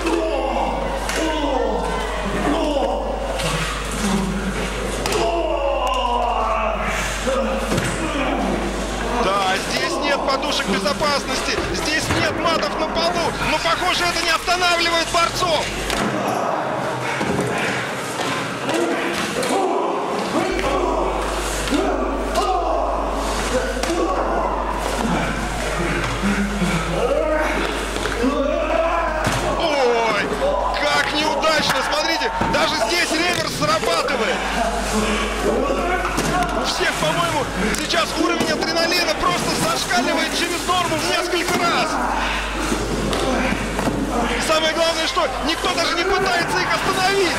Да, здесь нет подушек безопасности, здесь нет матов на полу, но, похоже, это не останавливает борцов. Ой, как неудачно, смотрите, даже здесь реверс срабатывает. У всех, по-моему, сейчас уровень адреналина просто зашкаливает через норму в несколько раз. И самое главное, что никто даже не пытается их остановить.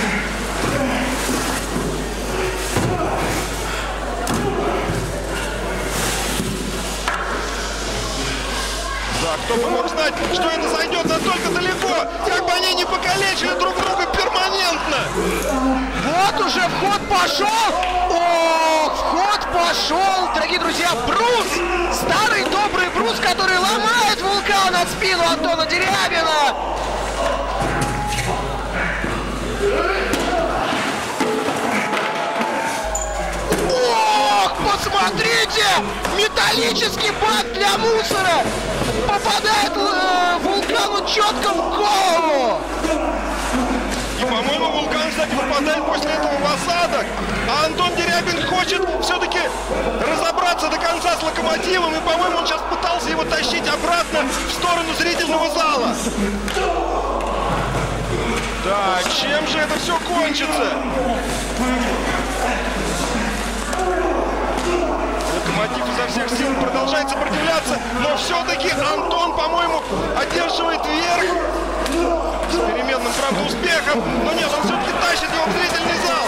Да, кто бы мог знать, что это зайдет настолько далеко, как бы они не покалечили друг друга перманентно. Вот уже вход пошел. Ох, вход пошел, дорогие друзья, брус. Старый добрый брус, который ломает Вулкан от спину Антона Дерябина. Ох, посмотрите, металлический бак для мусора попадает Вулкану четко в голову. И, по-моему, Вулкан, кстати, попадает после этого в осадок. А Антон Дерябин хочет все-таки разобраться до конца с Локомотивом. И, по-моему, он сейчас пытался его тащить обратно в сторону зрительного зала. Так, чем же это все кончится? Локомотив изо всех сил продолжает сопротивляться, но все-таки Антон, по-моему, одерживает верх с переменным, правда, успехом. Но нет, он все-таки тащит его в зрительный зал.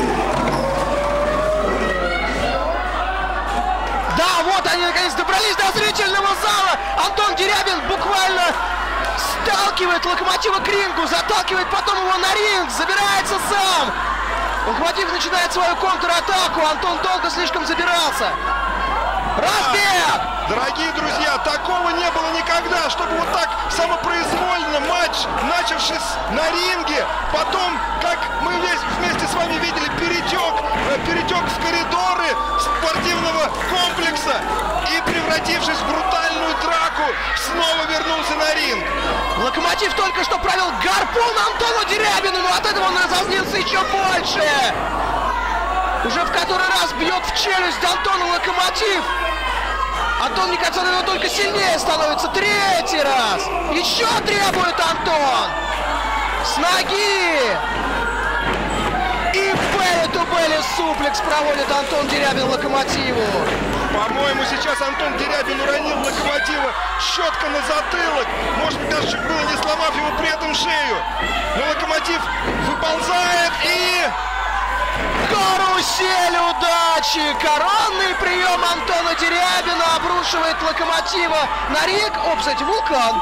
Да, вот они наконец добрались до зрительного зала. Антон Дерябин буквально сталкивает Локомотива к рингу, заталкивает потом его на ринг, забирается сам. Локомотив начинает свою контратаку, Антон долго слишком забирался. Разбег! Дорогие друзья, такого не было никогда, чтобы вот так самопроизвольно матч, начавшись на ринге, потом, как мы вместе с вами видели, перетек в коридоры спортивного комплекса и, превратившись в брутальную драку, снова вернулся на ринг. Локомотив только что провел гарпун Антону Дерябину, но от этого он разозлился еще больше. Уже в который раз бьет в челюсть Антону Локомотив. Антон, мне кажется, он только сильнее становится. Третий раз. Еще требует Антон. С ноги. И белли-ту-белли суплекс проводит Антон Дерябин Локомотиву. По-моему, сейчас Антон Дерябин уронил Локомотива щетка на затылок. Может быть, даже чуть было не сломав ему при этом шею. Но Локомотив выползает и... Карусель удачи! Коронный прием Антона Дерябина обрушивает Локомотива на ринг. О, кстати, Вулкан.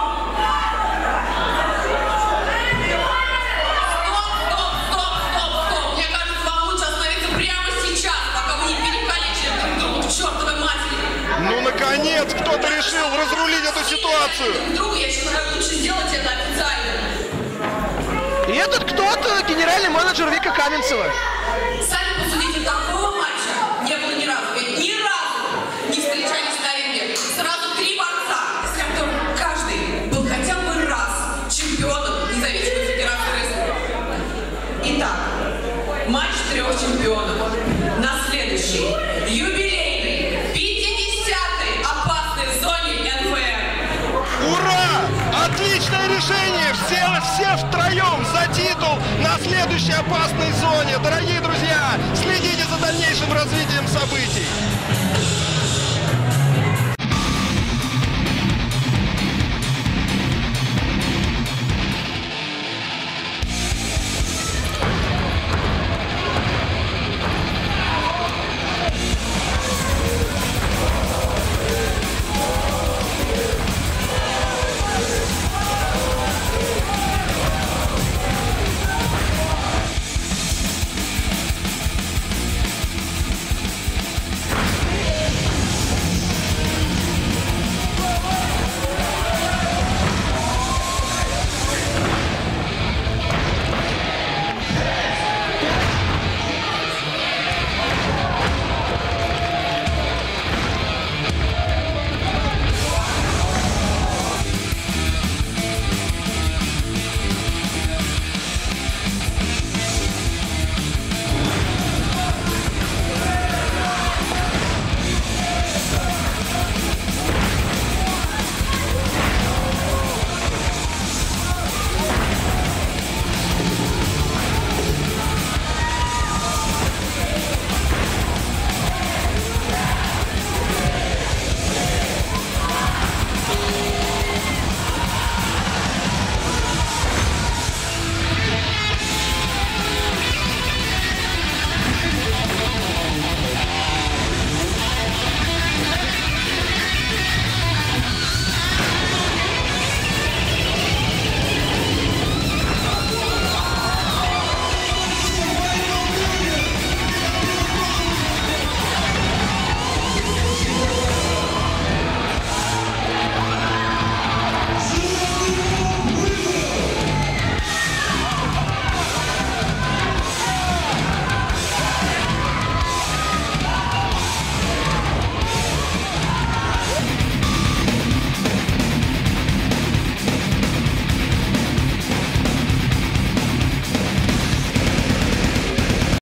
Стоп! Мне кажется, вам лучше остановиться прямо сейчас, пока вы не перекалечили друг друга к чертовой матери. Ну, наконец, кто-то решил разрулить эту ситуацию. Другу я считаю, лучше сделать это официально. И этот кто-то генеральный менеджер Вика Каменцева. Сами посудите, такого матча не было ни разу. Ведь ни разу не встречались на ринге. Сразу 3 борца, с которых каждый был хотя бы раз чемпионом независимой федерации рестлинга. Итак, матч 3 чемпионов. На следующий юбилейный 50-й опасной зоне НФР. Ура! Отличное решение! Все втроем за титул на следующей опасной зоне. Дорогие друзья, следите за дальнейшим развитием событий.